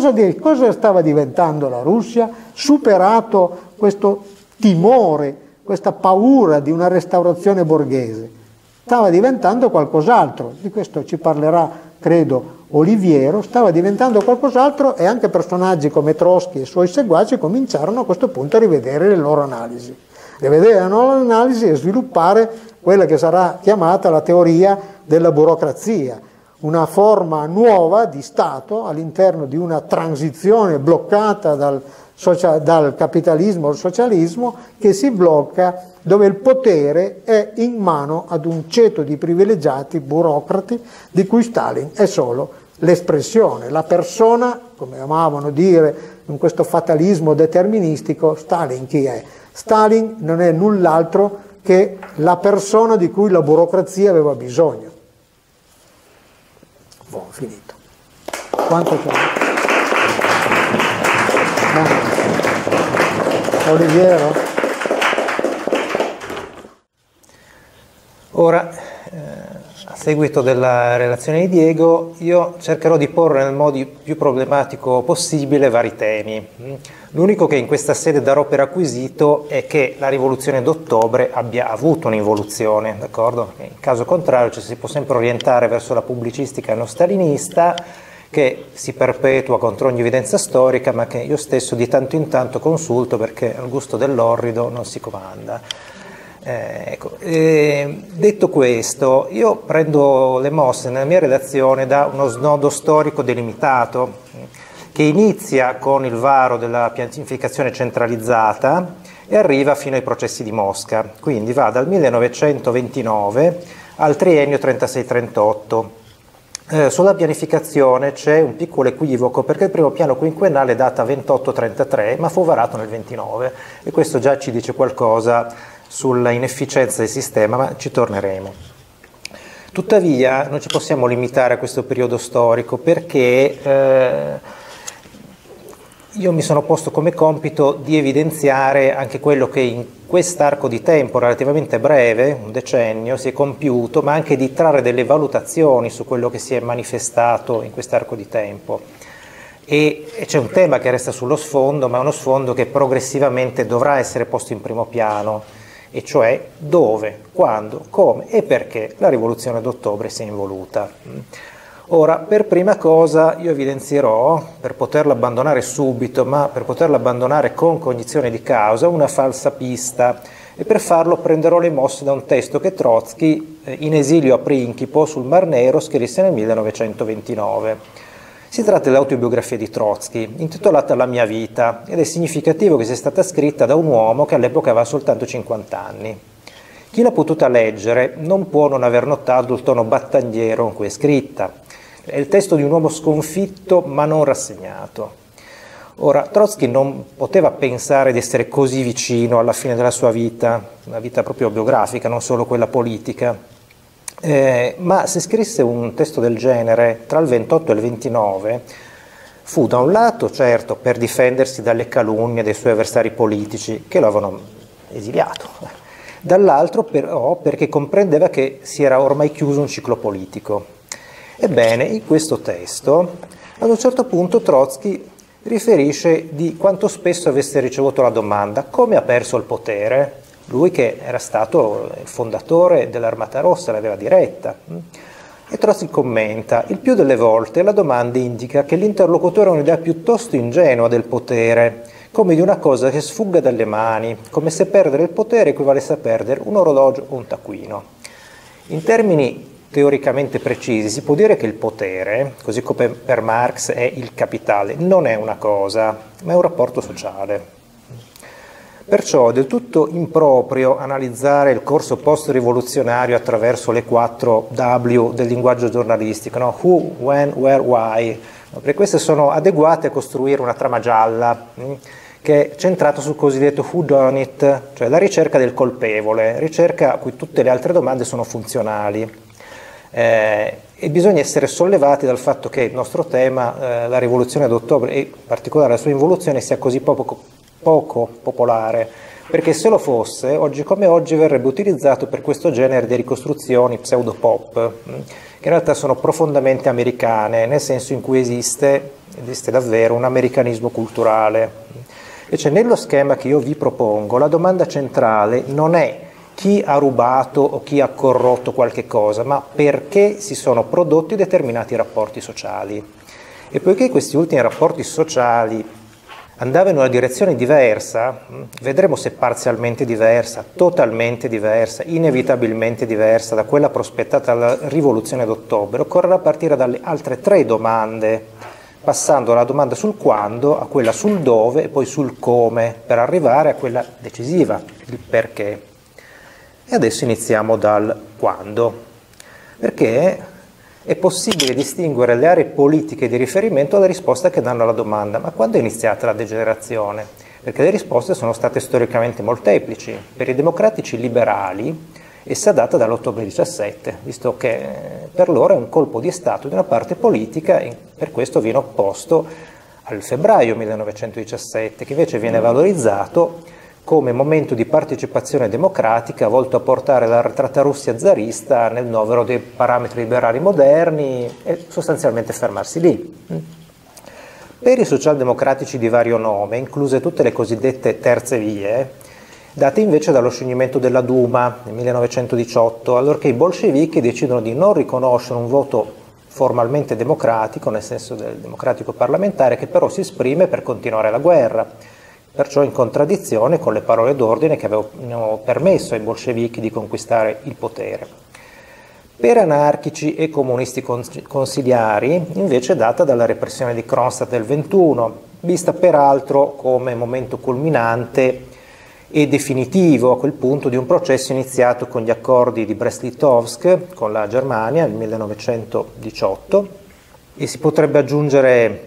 Cosa stava diventando la Russia? Superato questo timore, questa paura di una restaurazione borghese, stava diventando qualcos'altro. Di questo ci parlerà, credo, Oliviero. Stava diventando qualcos'altro, e anche personaggi come Trotsky e i suoi seguaci cominciarono a questo punto a rivedere le loro analisi. Rivedere la loro analisi e sviluppare quella che sarà chiamata la teoria della burocrazia, una forma nuova di Stato all'interno di una transizione bloccata dal capitalismo al socialismo, che si blocca, dove il potere è in mano ad un ceto di privilegiati burocrati di cui Stalin è solo l'espressione. La persona, come amavano dire in questo fatalismo deterministico, Stalin chi è? Stalin non è null'altro che la persona di cui la burocrazia aveva bisogno. Buon, finito. Quanto c'è? Oliviero? Ora, a seguito della relazione di Diego, io cercherò di porre nel modo più problematico possibile vari temi. L'unico che in questa sede darò per acquisito è che la rivoluzione d'ottobre abbia avuto un'involuzione, d'accordo? In caso contrario ci si può sempre orientare verso la pubblicistica no-stalinista, che si perpetua contro ogni evidenza storica, ma che io stesso di tanto in tanto consulto, perché al gusto dell'orrido non si comanda. Detto questo, io prendo le mosse nella mia redazione da uno snodo storico delimitato che inizia con il varo della pianificazione centralizzata e arriva fino ai processi di Mosca, quindi va dal 1929 al triennio 36-38. Sulla pianificazione c'è un piccolo equivoco, perché il primo piano quinquennale data 28-33, ma fu varato nel 29, e questo già ci dice qualcosa sulla inefficienza del sistema, ma ci torneremo. Tuttavia non ci possiamo limitare a questo periodo storico, perché io mi sono posto come compito di evidenziare anche quello che in quest'arco di tempo relativamente breve, un decennio, si è compiuto, ma anche di trarre delle valutazioni su quello che si è manifestato in quest'arco di tempo. E c'è un tema che resta sullo sfondo, ma è uno sfondo che progressivamente dovrà essere posto in primo piano, e cioè dove, quando, come e perché la rivoluzione d'ottobre si è involuta. Ora, per prima cosa io evidenzierò, per poterla abbandonare subito, ma per poterla abbandonare con cognizione di causa, una falsa pista, e per farlo prenderò le mosse da un testo che Trotsky, in esilio a Principo sul Mar Nero, scrisse nel 1929. Si tratta dell'autobiografia di Trotsky, intitolata La mia vita, ed è significativo che sia stata scritta da un uomo che all'epoca aveva soltanto 50 anni. Chi l'ha potuta leggere non può non aver notato il tono battagliero con cui è scritta. È il testo di un uomo sconfitto ma non rassegnato. Ora, Trotsky non poteva pensare di essere così vicino alla fine della sua vita, una vita proprio biografica, non solo quella politica, ma se scrisse un testo del genere tra il 28 e il 29, fu da un lato, certo, per difendersi dalle calunnie dei suoi avversari politici che lo avevano esiliato, dall'altro però perché comprendeva che si era ormai chiuso un ciclo politico. Ebbene, in questo testo, ad un certo punto Trotsky riferisce di quanto spesso avesse ricevuto la domanda: come ha perso il potere? Lui che era stato il fondatore dell'Armata Rossa, l'aveva diretta. E Trotsky commenta: il più delle volte la domanda indica che l'interlocutore ha un'idea piuttosto ingenua del potere, come di una cosa che sfugga dalle mani, come se perdere il potere equivalesse a perdere un orologio o un taccuino. In termini teoricamente precisi si può dire che il potere, così come per Marx è il capitale, non è una cosa, ma è un rapporto sociale. Perciò è del tutto improprio analizzare il corso post-rivoluzionario attraverso le 4 W del linguaggio giornalistico, no? Who, when, where, why, perché queste sono adeguate a costruire una trama gialla che è centrata sul cosiddetto who done it, cioè la ricerca del colpevole, ricerca a cui tutte le altre domande sono funzionali. E bisogna essere sollevati dal fatto che il nostro tema, la rivoluzione d'ottobre e in particolare la sua involuzione, sia così poco popolare, perché se lo fosse, oggi come oggi verrebbe utilizzato per questo genere di ricostruzioni pseudo-pop, che in realtà sono profondamente americane, nel senso in cui esiste davvero un americanismo culturale. Invece nello schema che io vi propongo, la domanda centrale non è chi ha rubato o chi ha corrotto qualche cosa, ma perché si sono prodotti determinati rapporti sociali. E poiché questi ultimi rapporti sociali andavano in una direzione diversa, vedremo se parzialmente diversa, totalmente diversa, inevitabilmente diversa da quella prospettata dalla rivoluzione d'ottobre, occorrerà partire dalle altre 3 domande, passando dalla domanda sul quando a quella sul dove e poi sul come, per arrivare a quella decisiva, il perché. E adesso iniziamo dal quando, perché è possibile distinguere le aree politiche di riferimento dalla risposta che danno alla domanda: ma quando è iniziata la degenerazione? Perché le risposte sono state storicamente molteplici. Per i democratici liberali essa data dall'ottobre 17, visto che per loro è un colpo di Stato di una parte politica e per questo viene opposto al febbraio 1917, che invece viene valorizzato come momento di partecipazione democratica volto a portare la arretrata Russia zarista nel novero dei parametri liberali moderni e sostanzialmente fermarsi lì. Per i socialdemocratici di vario nome, incluse tutte le cosiddette terze vie, date invece dallo scioglimento della Duma nel 1918, allorché i bolscevichi decidono di non riconoscere un voto formalmente democratico, nel senso del democratico parlamentare, che però si esprime per continuare la guerra, perciò in contraddizione con le parole d'ordine che avevano permesso ai bolscevichi di conquistare il potere. Per anarchici e comunisti consiliari, invece, data dalla repressione di Kronstadt del 21, vista peraltro come momento culminante e definitivo a quel punto di un processo iniziato con gli accordi di Brest-Litovsk con la Germania nel 1918, e si potrebbe aggiungere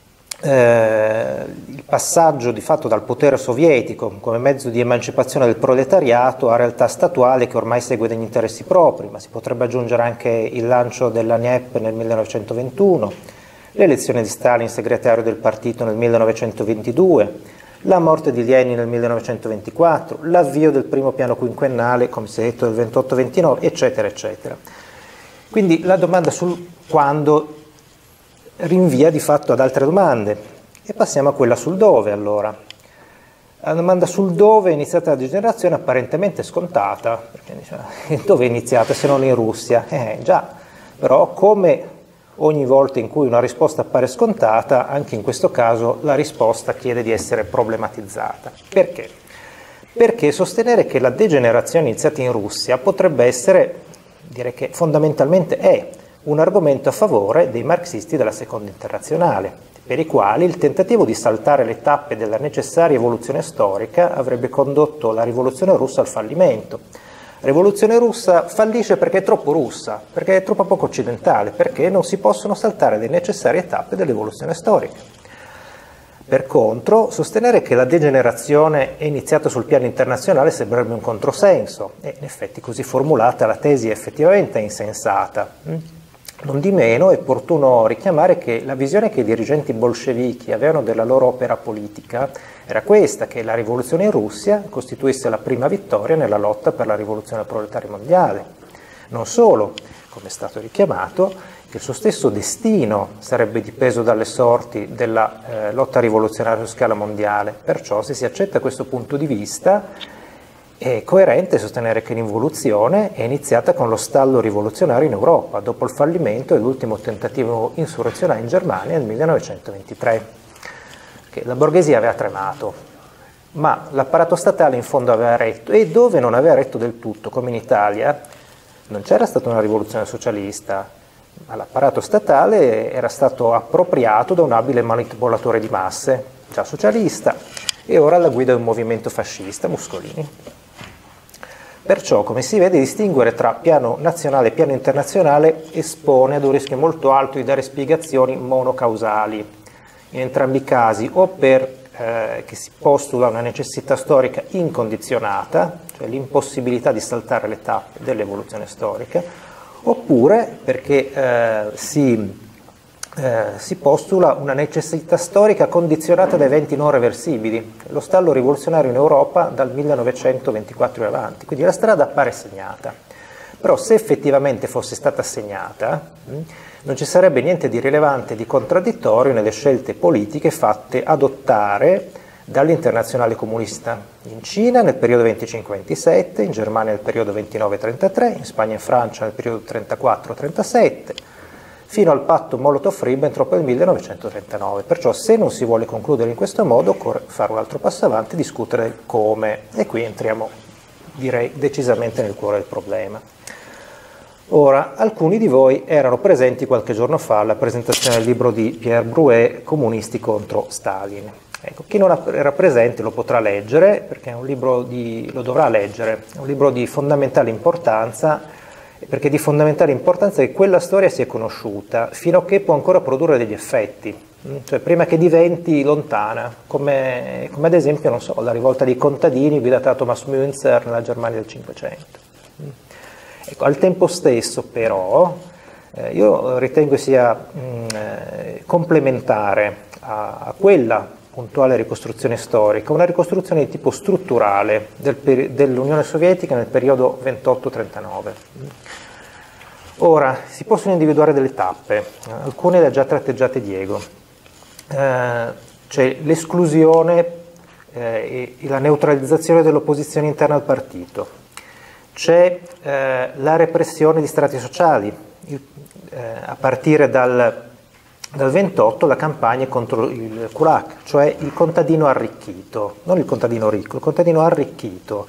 il passaggio di fatto dal potere sovietico come mezzo di emancipazione del proletariato a realtà statuale che ormai segue degli interessi propri, ma si potrebbe aggiungere anche il lancio della NEP nel 1921, l'elezione di Stalin segretario del partito nel 1922, la morte di Lenin nel 1924, l'avvio del primo piano quinquennale, come si è detto, del 28-29, eccetera, eccetera. Quindi la domanda sul quando rinvia di fatto ad altre domande. E passiamo a quella sul dove, allora. La domanda sul dove è iniziata la degenerazione apparentemente scontata, perché dove è iniziata se non in Russia? Già, però come ogni volta in cui una risposta appare scontata, anche in questo caso la risposta chiede di essere problematizzata. Perché? Perché sostenere che la degenerazione iniziata in Russia potrebbe essere, direi che fondamentalmente è, un argomento a favore dei marxisti della Seconda Internazionale, per i quali il tentativo di saltare le tappe della necessaria evoluzione storica avrebbe condotto la rivoluzione russa al fallimento. La rivoluzione russa fallisce perché è troppo russa, perché è troppo poco occidentale, perché non si possono saltare le necessarie tappe dell'evoluzione storica. Per contro, sostenere che la degenerazione è iniziata sul piano internazionale sembrerebbe un controsenso, e in effetti così formulata la tesi è effettivamente insensata. Non di meno è opportuno richiamare che la visione che i dirigenti bolscevichi avevano della loro opera politica era questa, che la rivoluzione in Russia costituisse la prima vittoria nella lotta per la rivoluzione proletaria mondiale. Non solo, come è stato richiamato, che il suo stesso destino sarebbe dipeso dalle sorti della lotta rivoluzionaria su scala mondiale. Perciò, se si accetta questo punto di vista, è coerente sostenere che l'involuzione è iniziata con lo stallo rivoluzionario in Europa, dopo il fallimento dell'ultimo tentativo insurrezionale in Germania nel 1923. Che la borghesia aveva tremato, ma l'apparato statale in fondo aveva retto, e dove non aveva retto del tutto, come in Italia, non c'era stata una rivoluzione socialista, ma l'apparato statale era stato appropriato da un abile manipolatore di masse, già socialista, e ora alla guida di un movimento fascista, Mussolini. Perciò, come si vede, distinguere tra piano nazionale e piano internazionale espone ad un rischio molto alto di dare spiegazioni monocausali. In entrambi i casi, o per che si postula una necessità storica incondizionata, cioè l'impossibilità di saltare le tappe dell'evoluzione storica, oppure perché si postula una necessità storica condizionata da eventi non reversibili, lo stallo rivoluzionario in Europa dal 1924 in avanti, quindi la strada appare segnata. Però se effettivamente fosse stata segnata, non ci sarebbe niente di rilevante e di contraddittorio nelle scelte politiche fatte adottare dall'Internazionale comunista in Cina nel periodo 25-27, in Germania nel periodo 29-33, in Spagna e Francia nel periodo 34-37, fino al patto Molotov-Ribbentrop del 1939. Perciò, se non si vuole concludere in questo modo, occorre fare un altro passo avanti e discutere del come, e qui entriamo, direi, decisamente nel cuore del problema. Ora, alcuni di voi erano presenti qualche giorno fa alla presentazione del libro di Pierre Brouet, Comunisti contro Stalin. Ecco, chi non era presente lo potrà leggere, perché è un libro lo dovrà leggere, è un libro di fondamentale importanza, perché di fondamentale importanza è che quella storia sia conosciuta, fino a che può ancora produrre degli effetti, cioè prima che diventi lontana, come ad esempio, non so, la rivolta dei contadini guidata da Thomas Münzer nella Germania del Cinquecento. Ecco, al tempo stesso però io ritengo sia complementare a quella puntuale ricostruzione storica una ricostruzione di tipo strutturale dell'Unione Sovietica nel periodo 28-39. Ora, si possono individuare delle tappe, alcune le ha già tratteggiate Diego, cioè l'esclusione e la neutralizzazione dell'opposizione interna al partito. C'è la repressione di strati sociali, a partire dal 28 la campagna contro il kulak, cioè il contadino arricchito, non il contadino ricco, il contadino arricchito.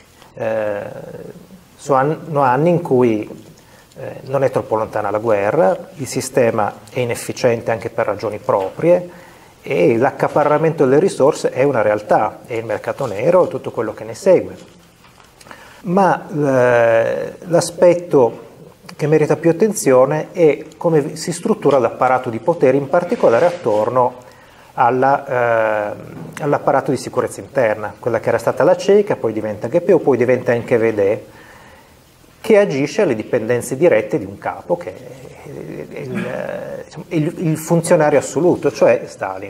Sono anni in cui non è troppo lontana la guerra, il sistema è inefficiente anche per ragioni proprie e l'accaparramento delle risorse è una realtà, è il mercato nero e tutto quello che ne segue. Ma l'aspetto che merita più attenzione è come si struttura l'apparato di potere, in particolare attorno all'apparato di sicurezza interna, quella che era stata la CECA, poi diventa GPO, poi diventa NKVD, che agisce alle dipendenze dirette di un capo, che è il funzionario assoluto, cioè Stalin.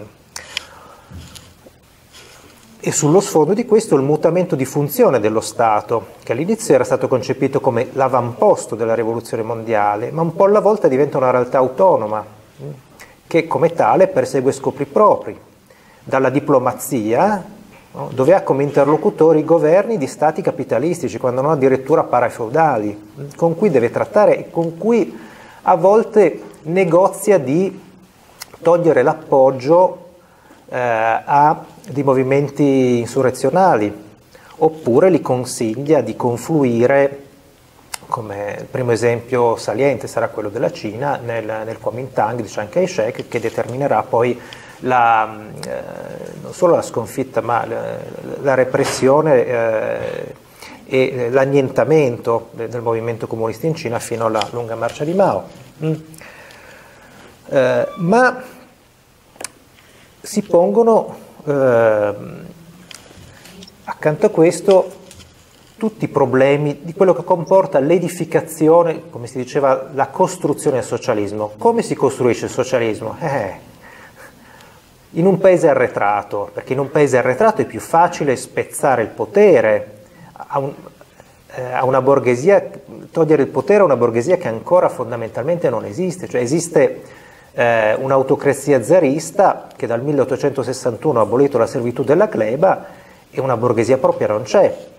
E sullo sfondo di questo il mutamento di funzione dello Stato, che all'inizio era stato concepito come l'avamposto della rivoluzione mondiale, ma un po' alla volta diventa una realtà autonoma, che come tale persegue scopi propri, dalla diplomazia, no, dove ha come interlocutori i governi di stati capitalistici, quando non addirittura parafeudali, con cui deve trattare e con cui a volte negozia di togliere l'appoggio di movimenti insurrezionali, oppure li consiglia di confluire, come il primo esempio saliente sarà quello della Cina, nel Kuomintang di Chiang Kai-shek, che determinerà poi non solo la sconfitta, ma la repressione e l'annientamento del movimento comunista in Cina fino alla lunga marcia di Mao. Ma si pongono accanto a questo tutti i problemi di quello che comporta l'edificazione, come si diceva, la costruzione del socialismo. Come si costruisce il socialismo? In un paese arretrato, perché in un paese arretrato è più facile spezzare il potere a una borghesia, togliere il potere a una borghesia che ancora fondamentalmente non esiste, cioè esiste un'autocrazia zarista che dal 1861 ha abolito la servitù della gleba e una borghesia propria non c'è.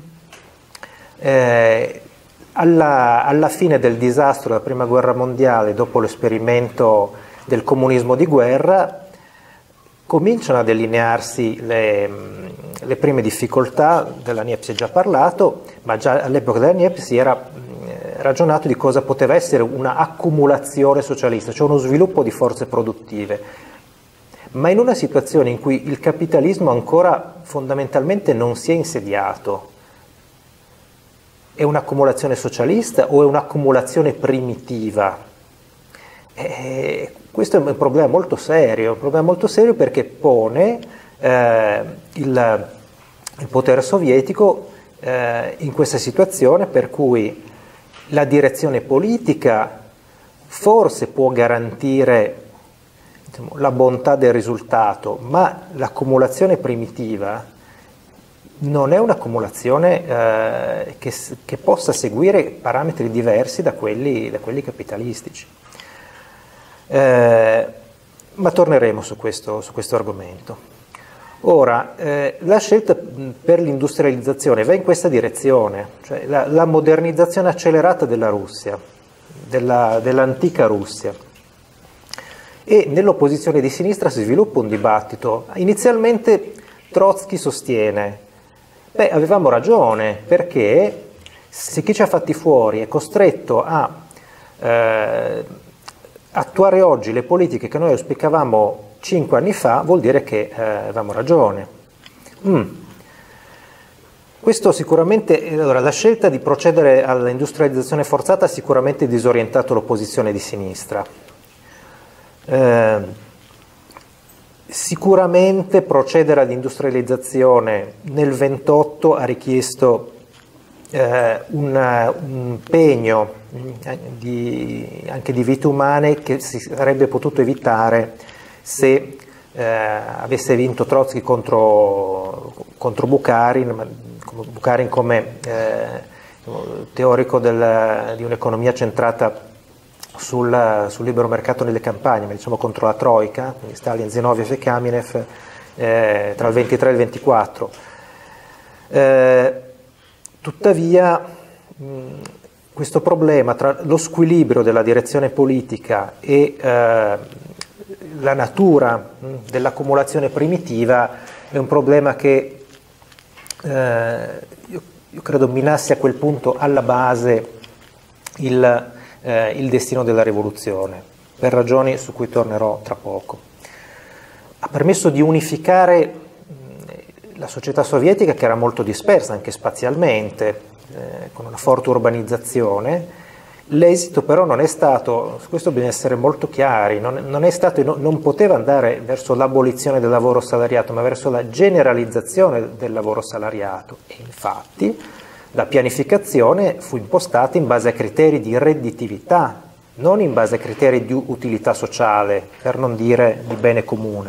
Alla fine del disastro della Prima Guerra Mondiale, dopo l'esperimento del comunismo di guerra, cominciano a delinearsi le prime difficoltà. Della Niepce si è già parlato, ma già all'epoca della Niepce si era ragionato di cosa poteva essere una accumulazione socialista, cioè uno sviluppo di forze produttive, ma in una situazione in cui il capitalismo ancora fondamentalmente non si è insediato. È un'accumulazione socialista o è un'accumulazione primitiva? Questo è un problema molto serio perché pone il potere sovietico in questa situazione per cui la direzione politica forse può garantire, diciamo, la bontà del risultato, ma l'accumulazione primitiva non è un'accumulazione che possa seguire parametri diversi da quelli capitalistici. Ma torneremo su questo argomento. Ora, la scelta per l'industrializzazione va in questa direzione, cioè la modernizzazione accelerata della Russia, dell'antica Russia. E nell'opposizione di sinistra si sviluppa un dibattito. Inizialmente Trotsky sostiene: avevamo ragione, perché se chi ci ha fatti fuori è costretto a attuare oggi le politiche che noi auspicavamo 5 anni fa, vuol dire che avevamo ragione. Questo sicuramente, allora, la scelta di procedere all'industrializzazione forzata ha sicuramente disorientato l'opposizione di sinistra. Sicuramente procedere all'industrializzazione nel 28 ha richiesto un impegno anche di vite umane che si sarebbe potuto evitare se avesse vinto Trotsky contro Bukharin come teorico di un'economia centrata sul libero mercato nelle campagne, ma diciamo contro la Troika, quindi Stalin, Zinoviev e Kamenev, tra il 23 e il 24. Tuttavia questo problema tra lo squilibrio della direzione politica e la natura dell'accumulazione primitiva è un problema che io credo minasse a quel punto alla base il destino della rivoluzione, per ragioni su cui tornerò tra poco. Ha permesso di unificare la società sovietica, che era molto dispersa anche spazialmente, con una forte urbanizzazione. L'esito però non è stato, su questo bisogna essere molto chiari, non poteva andare verso l'abolizione del lavoro salariato, ma verso la generalizzazione del lavoro salariato. E infatti la pianificazione fu impostata in base a criteri di redditività, non in base a criteri di utilità sociale, per non dire di bene comune.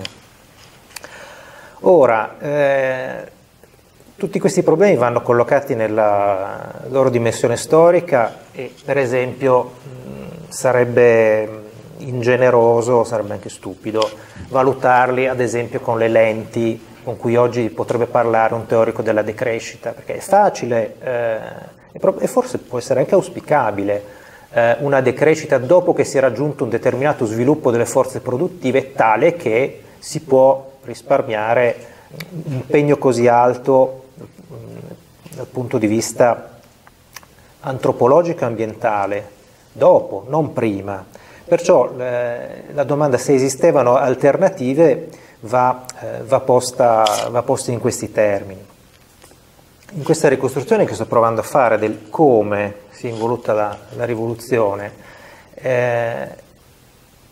Ora, tutti questi problemi vanno collocati nella loro dimensione storica e, per esempio, sarebbe ingeneroso, sarebbe anche stupido valutarli, ad esempio, con le lenti con cui oggi potrebbe parlare un teorico della decrescita, perché è facile e forse può essere anche auspicabile una decrescita dopo che si è raggiunto un determinato sviluppo delle forze produttive tale che si può risparmiare un impegno così alto dal punto di vista antropologico e ambientale, dopo, non prima. Perciò la domanda se esistevano alternative va posta in questi termini. In questa ricostruzione che sto provando a fare del come si è involuta la rivoluzione,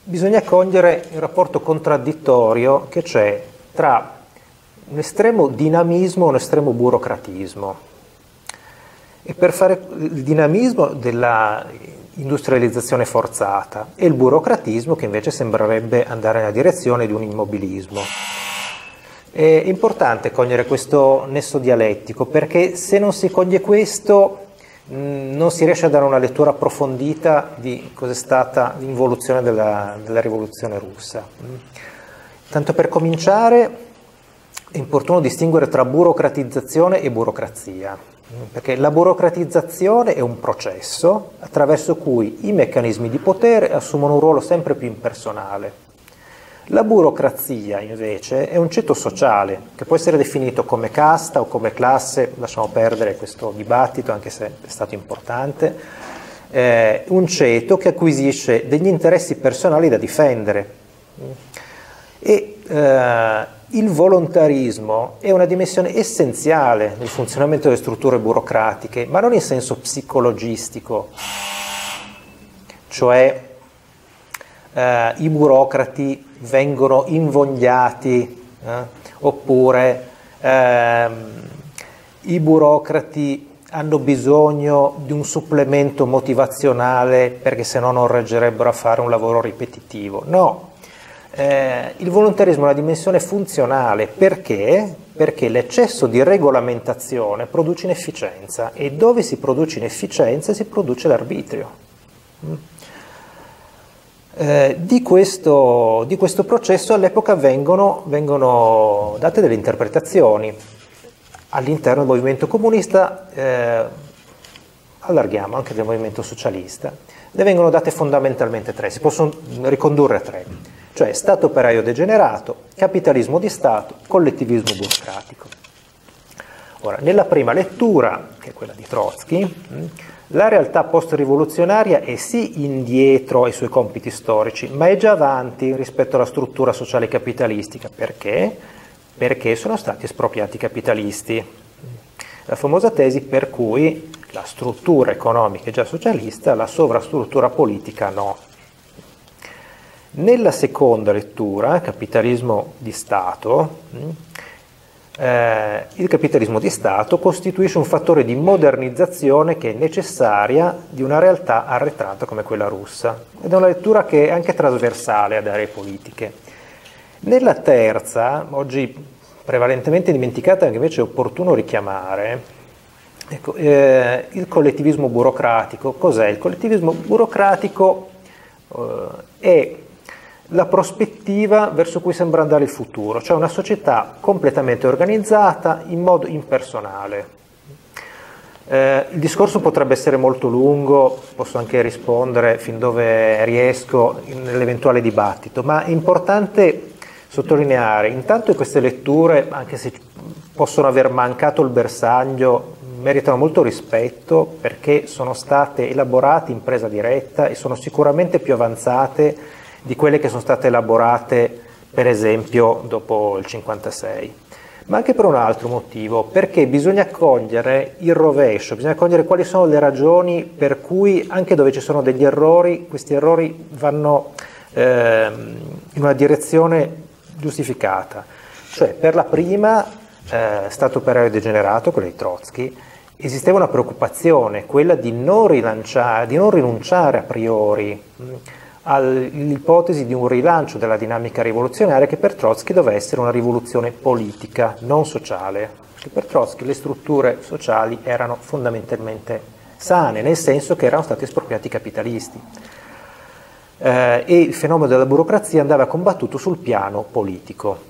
bisogna cogliere il rapporto contraddittorio che c'è tra un estremo dinamismo e un estremo burocratismo. E per fare il dinamismo della industrializzazione forzata e il burocratismo che invece sembrerebbe andare nella direzione di un immobilismo. È importante cogliere questo nesso dialettico, perché se non si coglie questo non si riesce a dare una lettura approfondita di cos'è stata l'involuzione della rivoluzione russa. Tanto per cominciare è opportuno distinguere tra burocratizzazione e burocrazia, perché la burocratizzazione è un processo attraverso cui i meccanismi di potere assumono un ruolo sempre più impersonale. La burocrazia invece è un ceto sociale che può essere definito come casta o come classe, lasciamo perdere questo dibattito anche se è stato importante, un ceto che acquisisce degli interessi personali da difendere. E il volontarismo è una dimensione essenziale nel funzionamento delle strutture burocratiche, ma non in senso psicologistico, cioè i burocrati vengono invogliati, oppure i burocrati hanno bisogno di un supplemento motivazionale perché se no non reggerebbero a fare un lavoro ripetitivo. No, il volontarismo è una dimensione funzionale perché l'eccesso di regolamentazione produce inefficienza e dove si produce inefficienza si produce l'arbitrio. Di questo processo all'epoca vengono date delle interpretazioni all'interno del movimento comunista, allarghiamo anche del movimento socialista. Ne vengono date fondamentalmente tre, si possono ricondurre a tre, cioè Stato operaio degenerato, capitalismo di Stato, collettivismo burocratico. Ora, nella prima lettura, che è quella di Trotsky, la realtà post-rivoluzionaria è sì indietro ai suoi compiti storici, ma è già avanti rispetto alla struttura sociale capitalistica. Perché? Perché sono stati espropriati i capitalisti. La famosa tesi per cui la struttura economica è già socialista, la sovrastruttura politica no. Nella seconda lettura, capitalismo di Stato, il capitalismo di Stato costituisce un fattore di modernizzazione che è necessaria di una realtà arretrata come quella russa. Ed è una lettura che è anche trasversale ad aree politiche. Nella terza, oggi prevalentemente dimenticata, che invece è opportuno richiamare, ecco, il collettivismo burocratico. Cos'è? Il collettivismo burocratico è la prospettiva verso cui sembra andare il futuro, cioè una società completamente organizzata in modo impersonale. Il discorso potrebbe essere molto lungo, posso anche rispondere fin dove riesco nell'eventuale dibattito, ma è importante sottolineare intanto che queste letture, anche se possono aver mancato il bersaglio, meritano molto rispetto perché sono state elaborate in presa diretta e sono sicuramente più avanzate di quelle che sono state elaborate per esempio dopo il 56, ma anche per un altro motivo, perché bisogna cogliere il rovescio, bisogna cogliere quali sono le ragioni per cui anche dove ci sono degli errori, questi errori vanno in una direzione giustificata. Cioè per la prima, Stato operaio degenerato, quella di Trotsky, esisteva una preoccupazione, quella di non rinunciare a priori all'ipotesi di un rilancio della dinamica rivoluzionaria che per Trotsky doveva essere una rivoluzione politica, non sociale. Perché per Trotsky le strutture sociali erano fondamentalmente sane, nel senso che erano stati espropriati i capitalisti. E il fenomeno della burocrazia andava combattuto sul piano politico.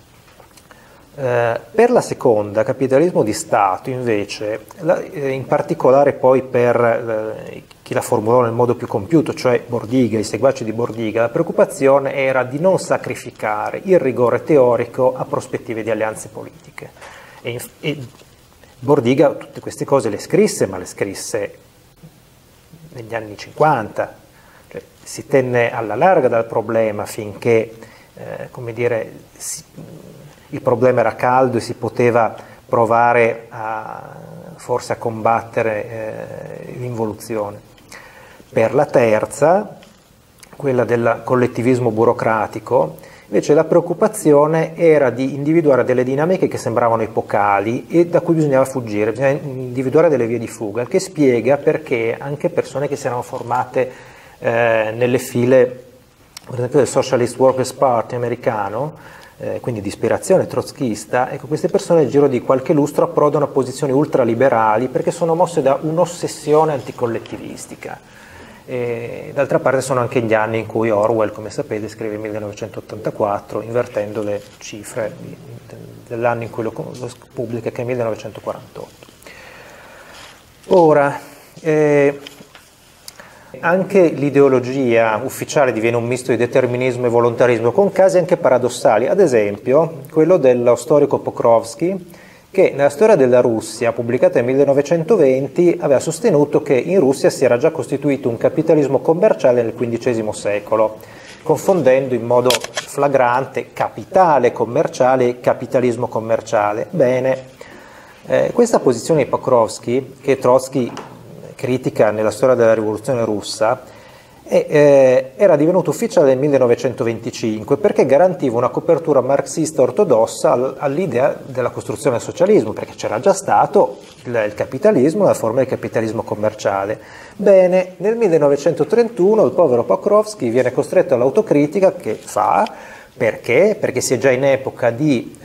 Per la seconda, capitalismo di Stato, invece, in particolare poi per chi la formulò nel modo più compiuto, cioè Bordiga, i seguaci di Bordiga, la preoccupazione era di non sacrificare il rigore teorico a prospettive di alleanze politiche. E Bordiga tutte queste cose le scrisse, ma le scrisse negli anni 50, cioè, si tenne alla larga dal problema finché, come dire, il problema era caldo e si poteva provare forse a combattere l'involuzione. Per la terza, quella del collettivismo burocratico. Invece la preoccupazione era di individuare delle dinamiche che sembravano epocali e da cui bisognava fuggire, bisogna individuare delle vie di fuga, il che spiega perché anche persone che si erano formate nelle file, per esempio, del Socialist Workers' Party americano, quindi di ispirazione trotskista, ecco, queste persone nel giro di qualche lustro approdano a posizioni ultraliberali perché sono mosse da un'ossessione anticollettivistica. D'altra parte sono anche gli anni in cui Orwell, come sapete, scrive 1984, invertendo le cifre dell'anno in cui lo pubblica, che è 1948. Ora, anche l'ideologia ufficiale diviene un misto di determinismo e volontarismo, con casi anche paradossali, ad esempio quello dello storico Pokrovsky, che nella storia della Russia, pubblicata nel 1920, aveva sostenuto che in Russia si era già costituito un capitalismo commerciale nel XV secolo, confondendo in modo flagrante capitale commerciale e capitalismo commerciale. Bene, questa posizione di Pokrovsky, che Trotsky critica nella storia della rivoluzione russa, era divenuto ufficiale nel 1925 perché garantiva una copertura marxista ortodossa all'idea della costruzione del socialismo, perché c'era già stato il capitalismo nella forma del capitalismo commerciale. Bene, nel 1931 il povero Pokrovsky viene costretto all'autocritica che fa, perché? Perché si è già in epoca di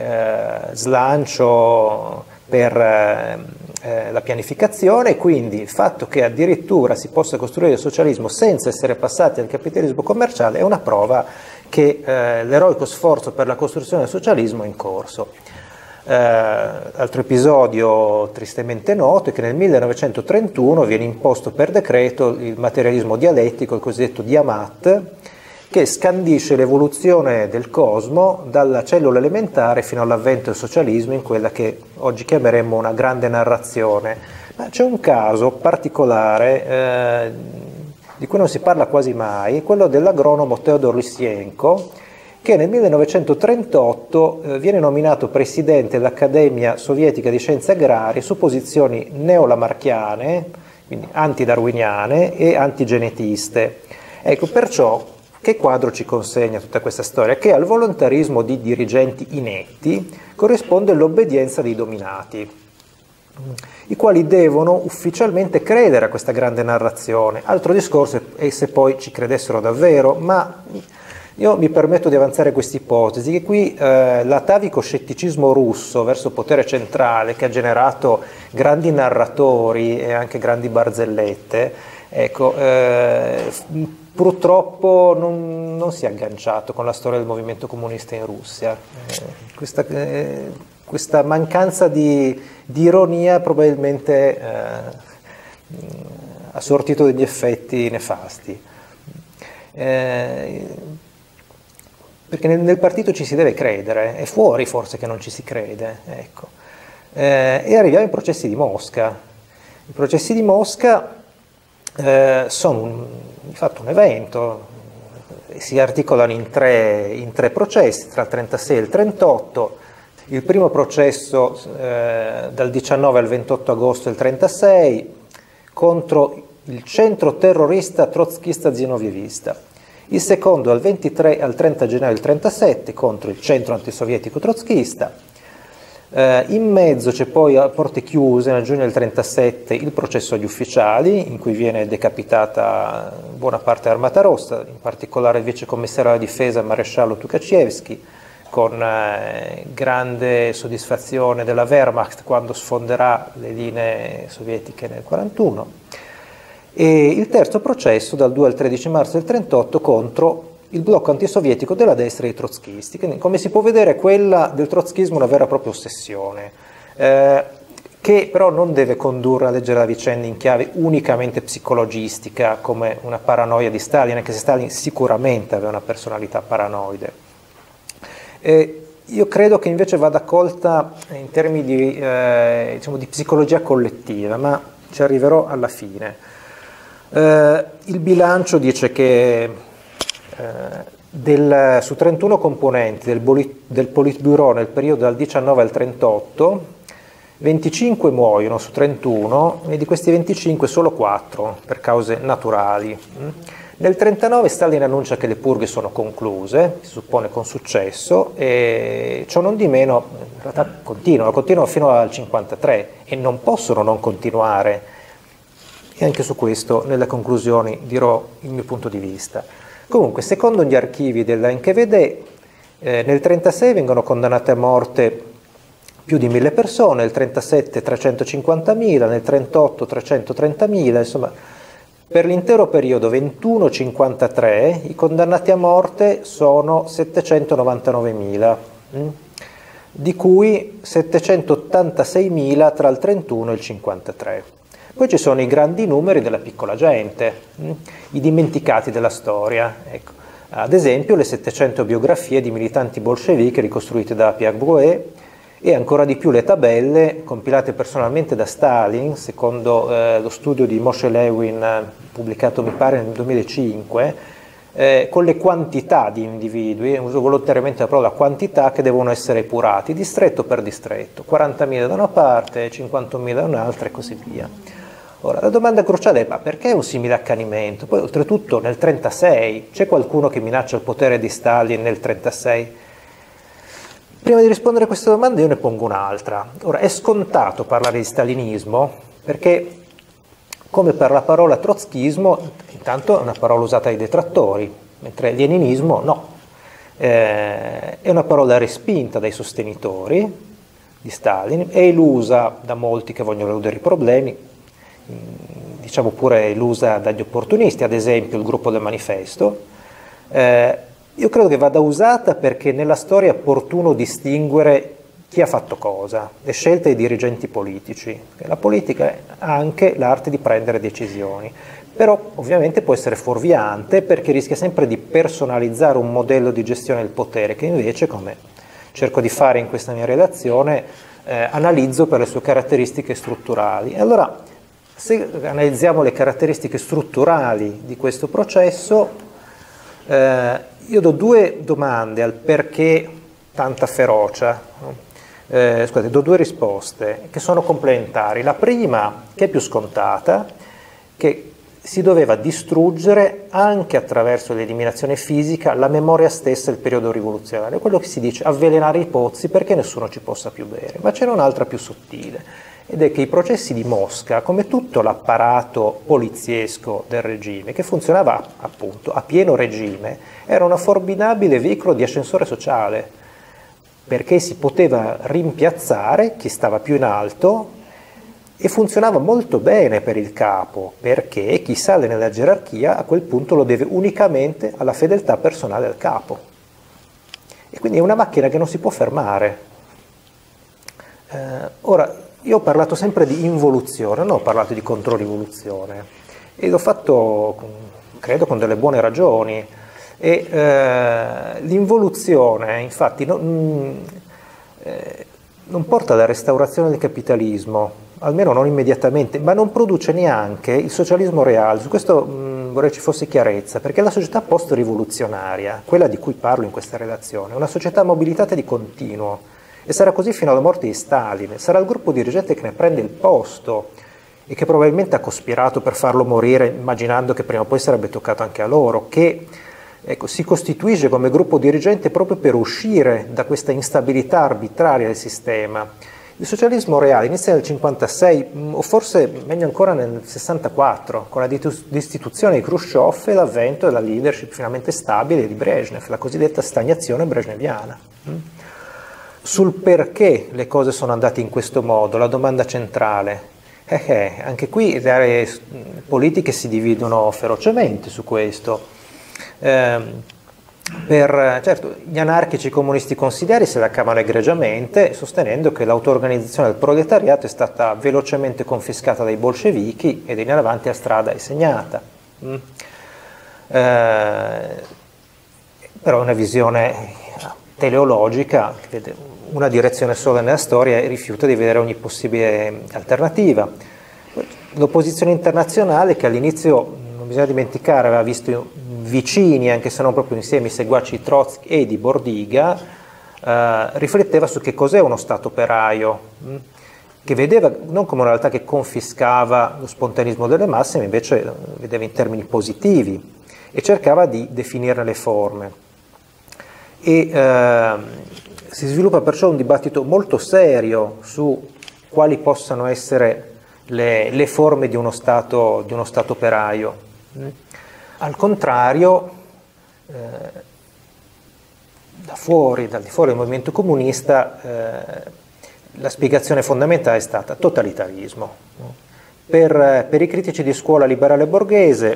slancio per la pianificazione, quindi il fatto che addirittura si possa costruire il socialismo senza essere passati al capitalismo commerciale è una prova che l'eroico sforzo per la costruzione del socialismo è in corso. Altro episodio tristemente noto è che nel 1931 viene imposto per decreto il materialismo dialettico, il cosiddetto Diamat, che scandisce l'evoluzione del cosmo dalla cellula elementare fino all'avvento del socialismo in quella che oggi chiameremmo una grande narrazione. Ma c'è un caso particolare di cui non si parla quasi mai, quello dell'agronomo Teodor Lysienko, che nel 1938 viene nominato presidente dell'Accademia Sovietica di Scienze Agrarie su posizioni neolamarchiane, quindi antidarwiniane e antigenetiste. Ecco, perciò che quadro ci consegna tutta questa storia? Che al volontarismo di dirigenti inetti corrisponde l'obbedienza dei dominati, i quali devono ufficialmente credere a questa grande narrazione. Altro discorso è se poi ci credessero davvero, ma io mi permetto di avanzare questa ipotesi, che qui l'atavico scetticismo russo verso il potere centrale, che ha generato grandi narratori e anche grandi barzellette, ecco, purtroppo non si è agganciato con la storia del movimento comunista in Russia. Questa mancanza di ironia probabilmente ha sortito degli effetti nefasti. Perché nel partito ci si deve credere, è fuori forse che non ci si crede. Ecco. E arriviamo ai processi di Mosca. I processi di Mosca sono di fatto un evento, si articolano in tre processi tra il 36 e il 38. Il primo processo dal 19 al 28 agosto del 36 contro il centro terrorista trotskista zenovievista, il secondo dal 23 al 30 gennaio del 37 contro il centro antisovietico trotskista. In mezzo c'è poi a porte chiuse nel giugno del 37 il processo agli ufficiali, in cui viene decapitata buona parte dell'Armata Rossa, in particolare il vicecommissario alla difesa maresciallo Tukhachevsky, con grande soddisfazione della Wehrmacht quando sfonderà le linee sovietiche nel 1941. E il terzo processo dal 2 al 13 marzo del 1938 contro il blocco antisovietico della destra e i trotskisti. Quindi, come si può vedere, quella del trotskismo è una vera e propria ossessione, che però non deve condurre a leggere la vicenda in chiave unicamente psicologistica, come una paranoia di Stalin, anche se Stalin sicuramente aveva una personalità paranoide. Io credo che invece vada colta in termini di psicologia collettiva, ma ci arriverò alla fine. Il bilancio dice che su 31 componenti del Politburo nel periodo dal 19 al 38, 25 muoiono su 31 e di questi 25 solo 4 per cause naturali. Nel 1939 Stalin annuncia che le purghe sono concluse, si suppone con successo, e ciò non di meno in realtà continuano fino al 1953 e non possono non continuare. E anche su questo nelle conclusioni dirò il mio punto di vista. Comunque, secondo gli archivi della NKVD, nel 1936 vengono condannate a morte più di 1000 persone, nel 1937 350.000, nel 1938 330.000, insomma per l'intero periodo 21-53 i condannati a morte sono 799.000, di cui 786.000 tra il 31 e il 53. Poi ci sono i grandi numeri della piccola gente, i dimenticati della storia. Ecco. Ad esempio le 700 biografie di militanti bolscevichi ricostruite da Pierre Brouet e ancora di più le tabelle compilate personalmente da Stalin, secondo lo studio di Moshe Lewin pubblicato mi pare nel 2005, con le quantità di individui, uso volontariamente la parola quantità, che devono essere epurati distretto per distretto, 40.000 da una parte, 50.000 da un'altra e così via. Ora, la domanda cruciale è: ma perché un simile accanimento? Poi oltretutto nel 1936 c'è qualcuno che minaccia il potere di Stalin nel 1936? Prima di rispondere a questa domanda io ne pongo un'altra. Ora, è scontato parlare di stalinismo perché, come per la parola trotskismo, intanto è una parola usata dai detrattori, mentre leninismo no. È una parola respinta dai sostenitori di Stalin, è elusa da molti che vogliono eludere i problemi, diciamo pure elusa dagli opportunisti, ad esempio il gruppo del Manifesto. Io credo che vada usata perché nella storia è opportuno distinguere chi ha fatto cosa, le scelte dei dirigenti politici. La politica è anche l'arte di prendere decisioni, però ovviamente può essere fuorviante perché rischia sempre di personalizzare un modello di gestione del potere che invece, come cerco di fare in questa mia relazione, analizzo per le sue caratteristiche strutturali. E allora, se analizziamo le caratteristiche strutturali di questo processo, io do due domande al perché tanta ferocia, scusate, do due risposte che sono complementari. La prima, che è più scontata, che si doveva distruggere anche attraverso l'eliminazione fisica la memoria stessa del periodo rivoluzionario, quello che si dice avvelenare i pozzi perché nessuno ci possa più bere. Ma c'era un'altra più sottile, ed è che i processi di Mosca, come tutto l'apparato poliziesco del regime, che funzionava appunto a pieno regime, era una formidabile veicolo di ascensore sociale, perché si poteva rimpiazzare chi stava più in alto e funzionava molto bene per il capo, perché chi sale nella gerarchia a quel punto lo deve unicamente alla fedeltà personale al capo. E quindi è una macchina che non si può fermare. Ora, io ho parlato sempre di involuzione, non ho parlato di controrivoluzione, e l'ho fatto, credo, con delle buone ragioni. E l'involuzione, infatti, non porta alla restaurazione del capitalismo, almeno non immediatamente, ma non produce neanche il socialismo reale. Su questo vorrei ci fosse chiarezza, perché la società post-rivoluzionaria, quella di cui parlo in questa relazione, è una società mobilitata di continuo, e sarà così fino alla morte di Stalin. Sarà il gruppo dirigente che ne prende il posto e che probabilmente ha cospirato per farlo morire, immaginando che prima o poi sarebbe toccato anche a loro, che si costituisce come gruppo dirigente proprio per uscire da questa instabilità arbitraria del sistema. Il socialismo reale inizia nel 1956, o forse meglio ancora nel 1964, con la destituzione di Khrushchev e l'avvento della leadership finalmente stabile di Brezhnev, la cosiddetta stagnazione brezhneviana. Sul perché le cose sono andate in questo modo, la domanda centrale. Anche qui le aree politiche si dividono ferocemente su questo. Certo, gli anarchici comunisti consigliari se la cavano egregiamente, sostenendo che l'auto-organizzazione del proletariato è stata velocemente confiscata dai bolscevichi e di lì in avanti la strada è segnata. Però è una visione teleologica che vede una direzione sola nella storia e rifiuta di vedere ogni possibile alternativa. L'opposizione internazionale, che all'inizio, non bisogna dimenticare, aveva visto vicini, anche se non proprio insieme, i seguaci di Trotsky e di Bordiga, rifletteva su che cos'è uno Stato operaio, che vedeva non come una realtà che confiscava lo spontanismo delle masse, ma invece vedeva in termini positivi. e cercava di definire le forme. E si sviluppa perciò un dibattito molto serio su quali possano essere le forme di uno Stato operaio. Al contrario, dal di fuori del movimento comunista, la spiegazione fondamentale è stata totalitarismo. Per i critici di scuola liberale borghese,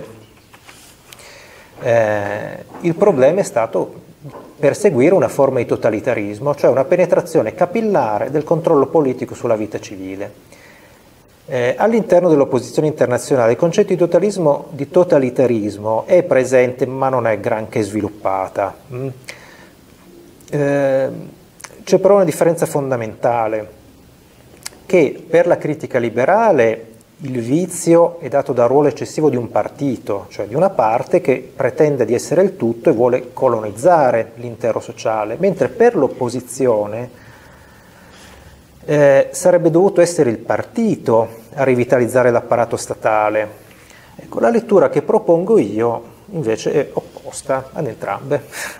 il problema è stato perseguire una forma di totalitarismo, cioè una penetrazione capillare del controllo politico sulla vita civile. All'interno dell'opposizione internazionale il concetto di totalitarismo è presente, ma non è granché sviluppata. C'è però una differenza fondamentale, che per la critica liberale il vizio è dato dal ruolo eccessivo di un partito, cioè di una parte che pretende di essere il tutto e vuole colonizzare l'intero sociale, mentre per l'opposizione sarebbe dovuto essere il partito a rivitalizzare l'apparato statale. Ecco, la lettura che propongo io invece è opposta ad entrambe.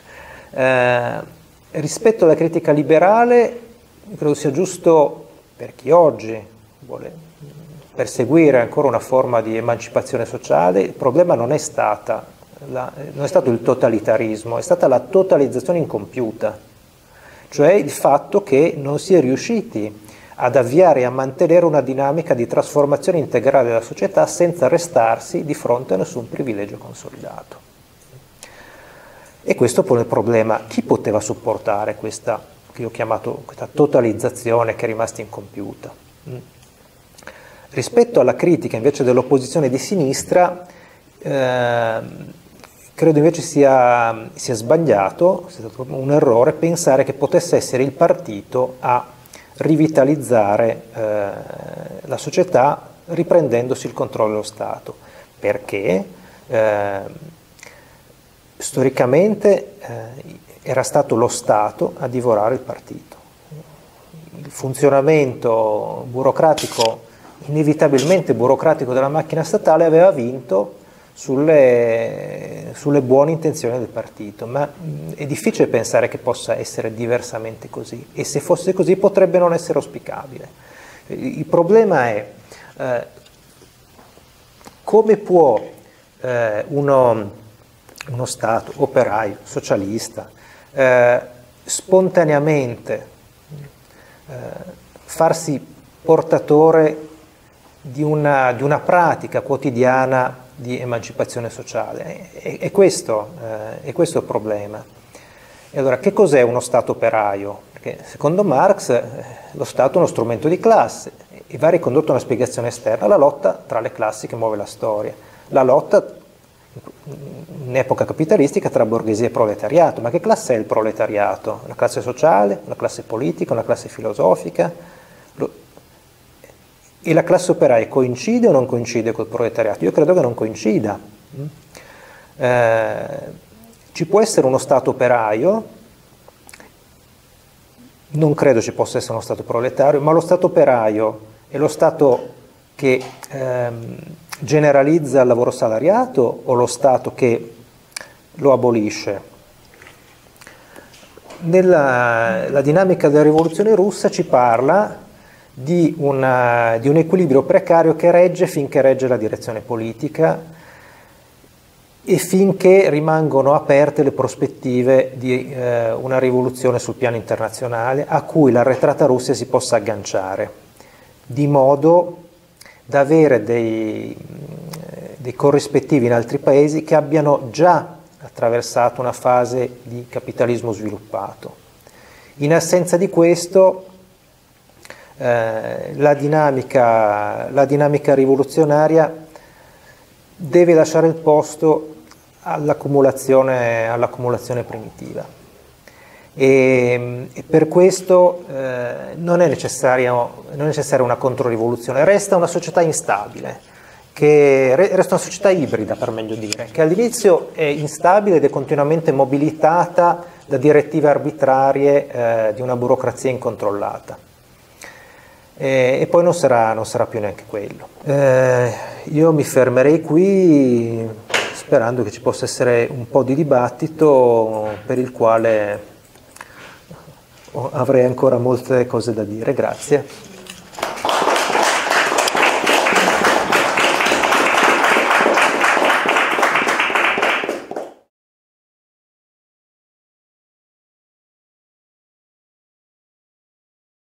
Rispetto alla critica liberale, credo sia giusto, per chi oggi vuole perseguire ancora una forma di emancipazione sociale, il problema non è stato il totalitarismo, è stata la totalizzazione incompiuta, cioè il fatto che non si è riusciti ad avviare e a mantenere una dinamica di trasformazione integrale della società senza restarsi di fronte a nessun privilegio consolidato. E questo pone il problema: chi poteva supportare questa, che io ho chiamato questa totalizzazione che è rimasta incompiuta? Rispetto alla critica invece dell'opposizione di sinistra, credo invece sia sbagliato, sia stato un errore pensare che potesse essere il partito a rivitalizzare la società riprendendosi il controllo dello Stato, perché storicamente era stato lo Stato a divorare il partito. Il funzionamento burocratico, inevitabilmente burocratico della macchina statale aveva vinto sulle buone intenzioni del partito, ma è difficile pensare che possa essere diversamente così, e se fosse così potrebbe non essere auspicabile. Il problema è come può uno Stato operaio, socialista, spontaneamente farsi portatore di una pratica quotidiana di emancipazione sociale. È questo il problema. E allora, che cos'è uno Stato operaio? Perché secondo Marx lo Stato è uno strumento di classe e va ricondotto a una spiegazione esterna, la lotta tra le classi che muove la storia, la lotta in epoca capitalistica tra borghesia e proletariato. Ma che classe è il proletariato? Una classe sociale, una classe politica, una classe filosofica? E la classe operaia coincide o non coincide col proletariato? Io credo che non coincida. Ci può essere uno Stato operaio, non credo ci possa essere uno Stato proletario, ma lo Stato operaio è lo Stato che generalizza il lavoro salariato o lo Stato che lo abolisce? La dinamica della rivoluzione russa ci parla di un equilibrio precario che regge finché regge la direzione politica e finché rimangono aperte le prospettive di una rivoluzione sul piano internazionale a cui l'arretrata Russia si possa agganciare, di modo da avere dei corrispettivi in altri paesi che abbiano già attraversato una fase di capitalismo sviluppato. In assenza di questo, la dinamica rivoluzionaria deve lasciare il posto all'accumulazione primitiva, e per questo non è necessaria una controrivoluzione. Resta una società instabile, resta una società ibrida, per meglio dire, che all'inizio è instabile ed è continuamente mobilitata da direttive arbitrarie di una burocrazia incontrollata. E poi non sarà più neanche quello. Io mi fermerei qui, sperando che ci possa essere un po' di dibattito per il quale avrei ancora molte cose da dire. Grazie.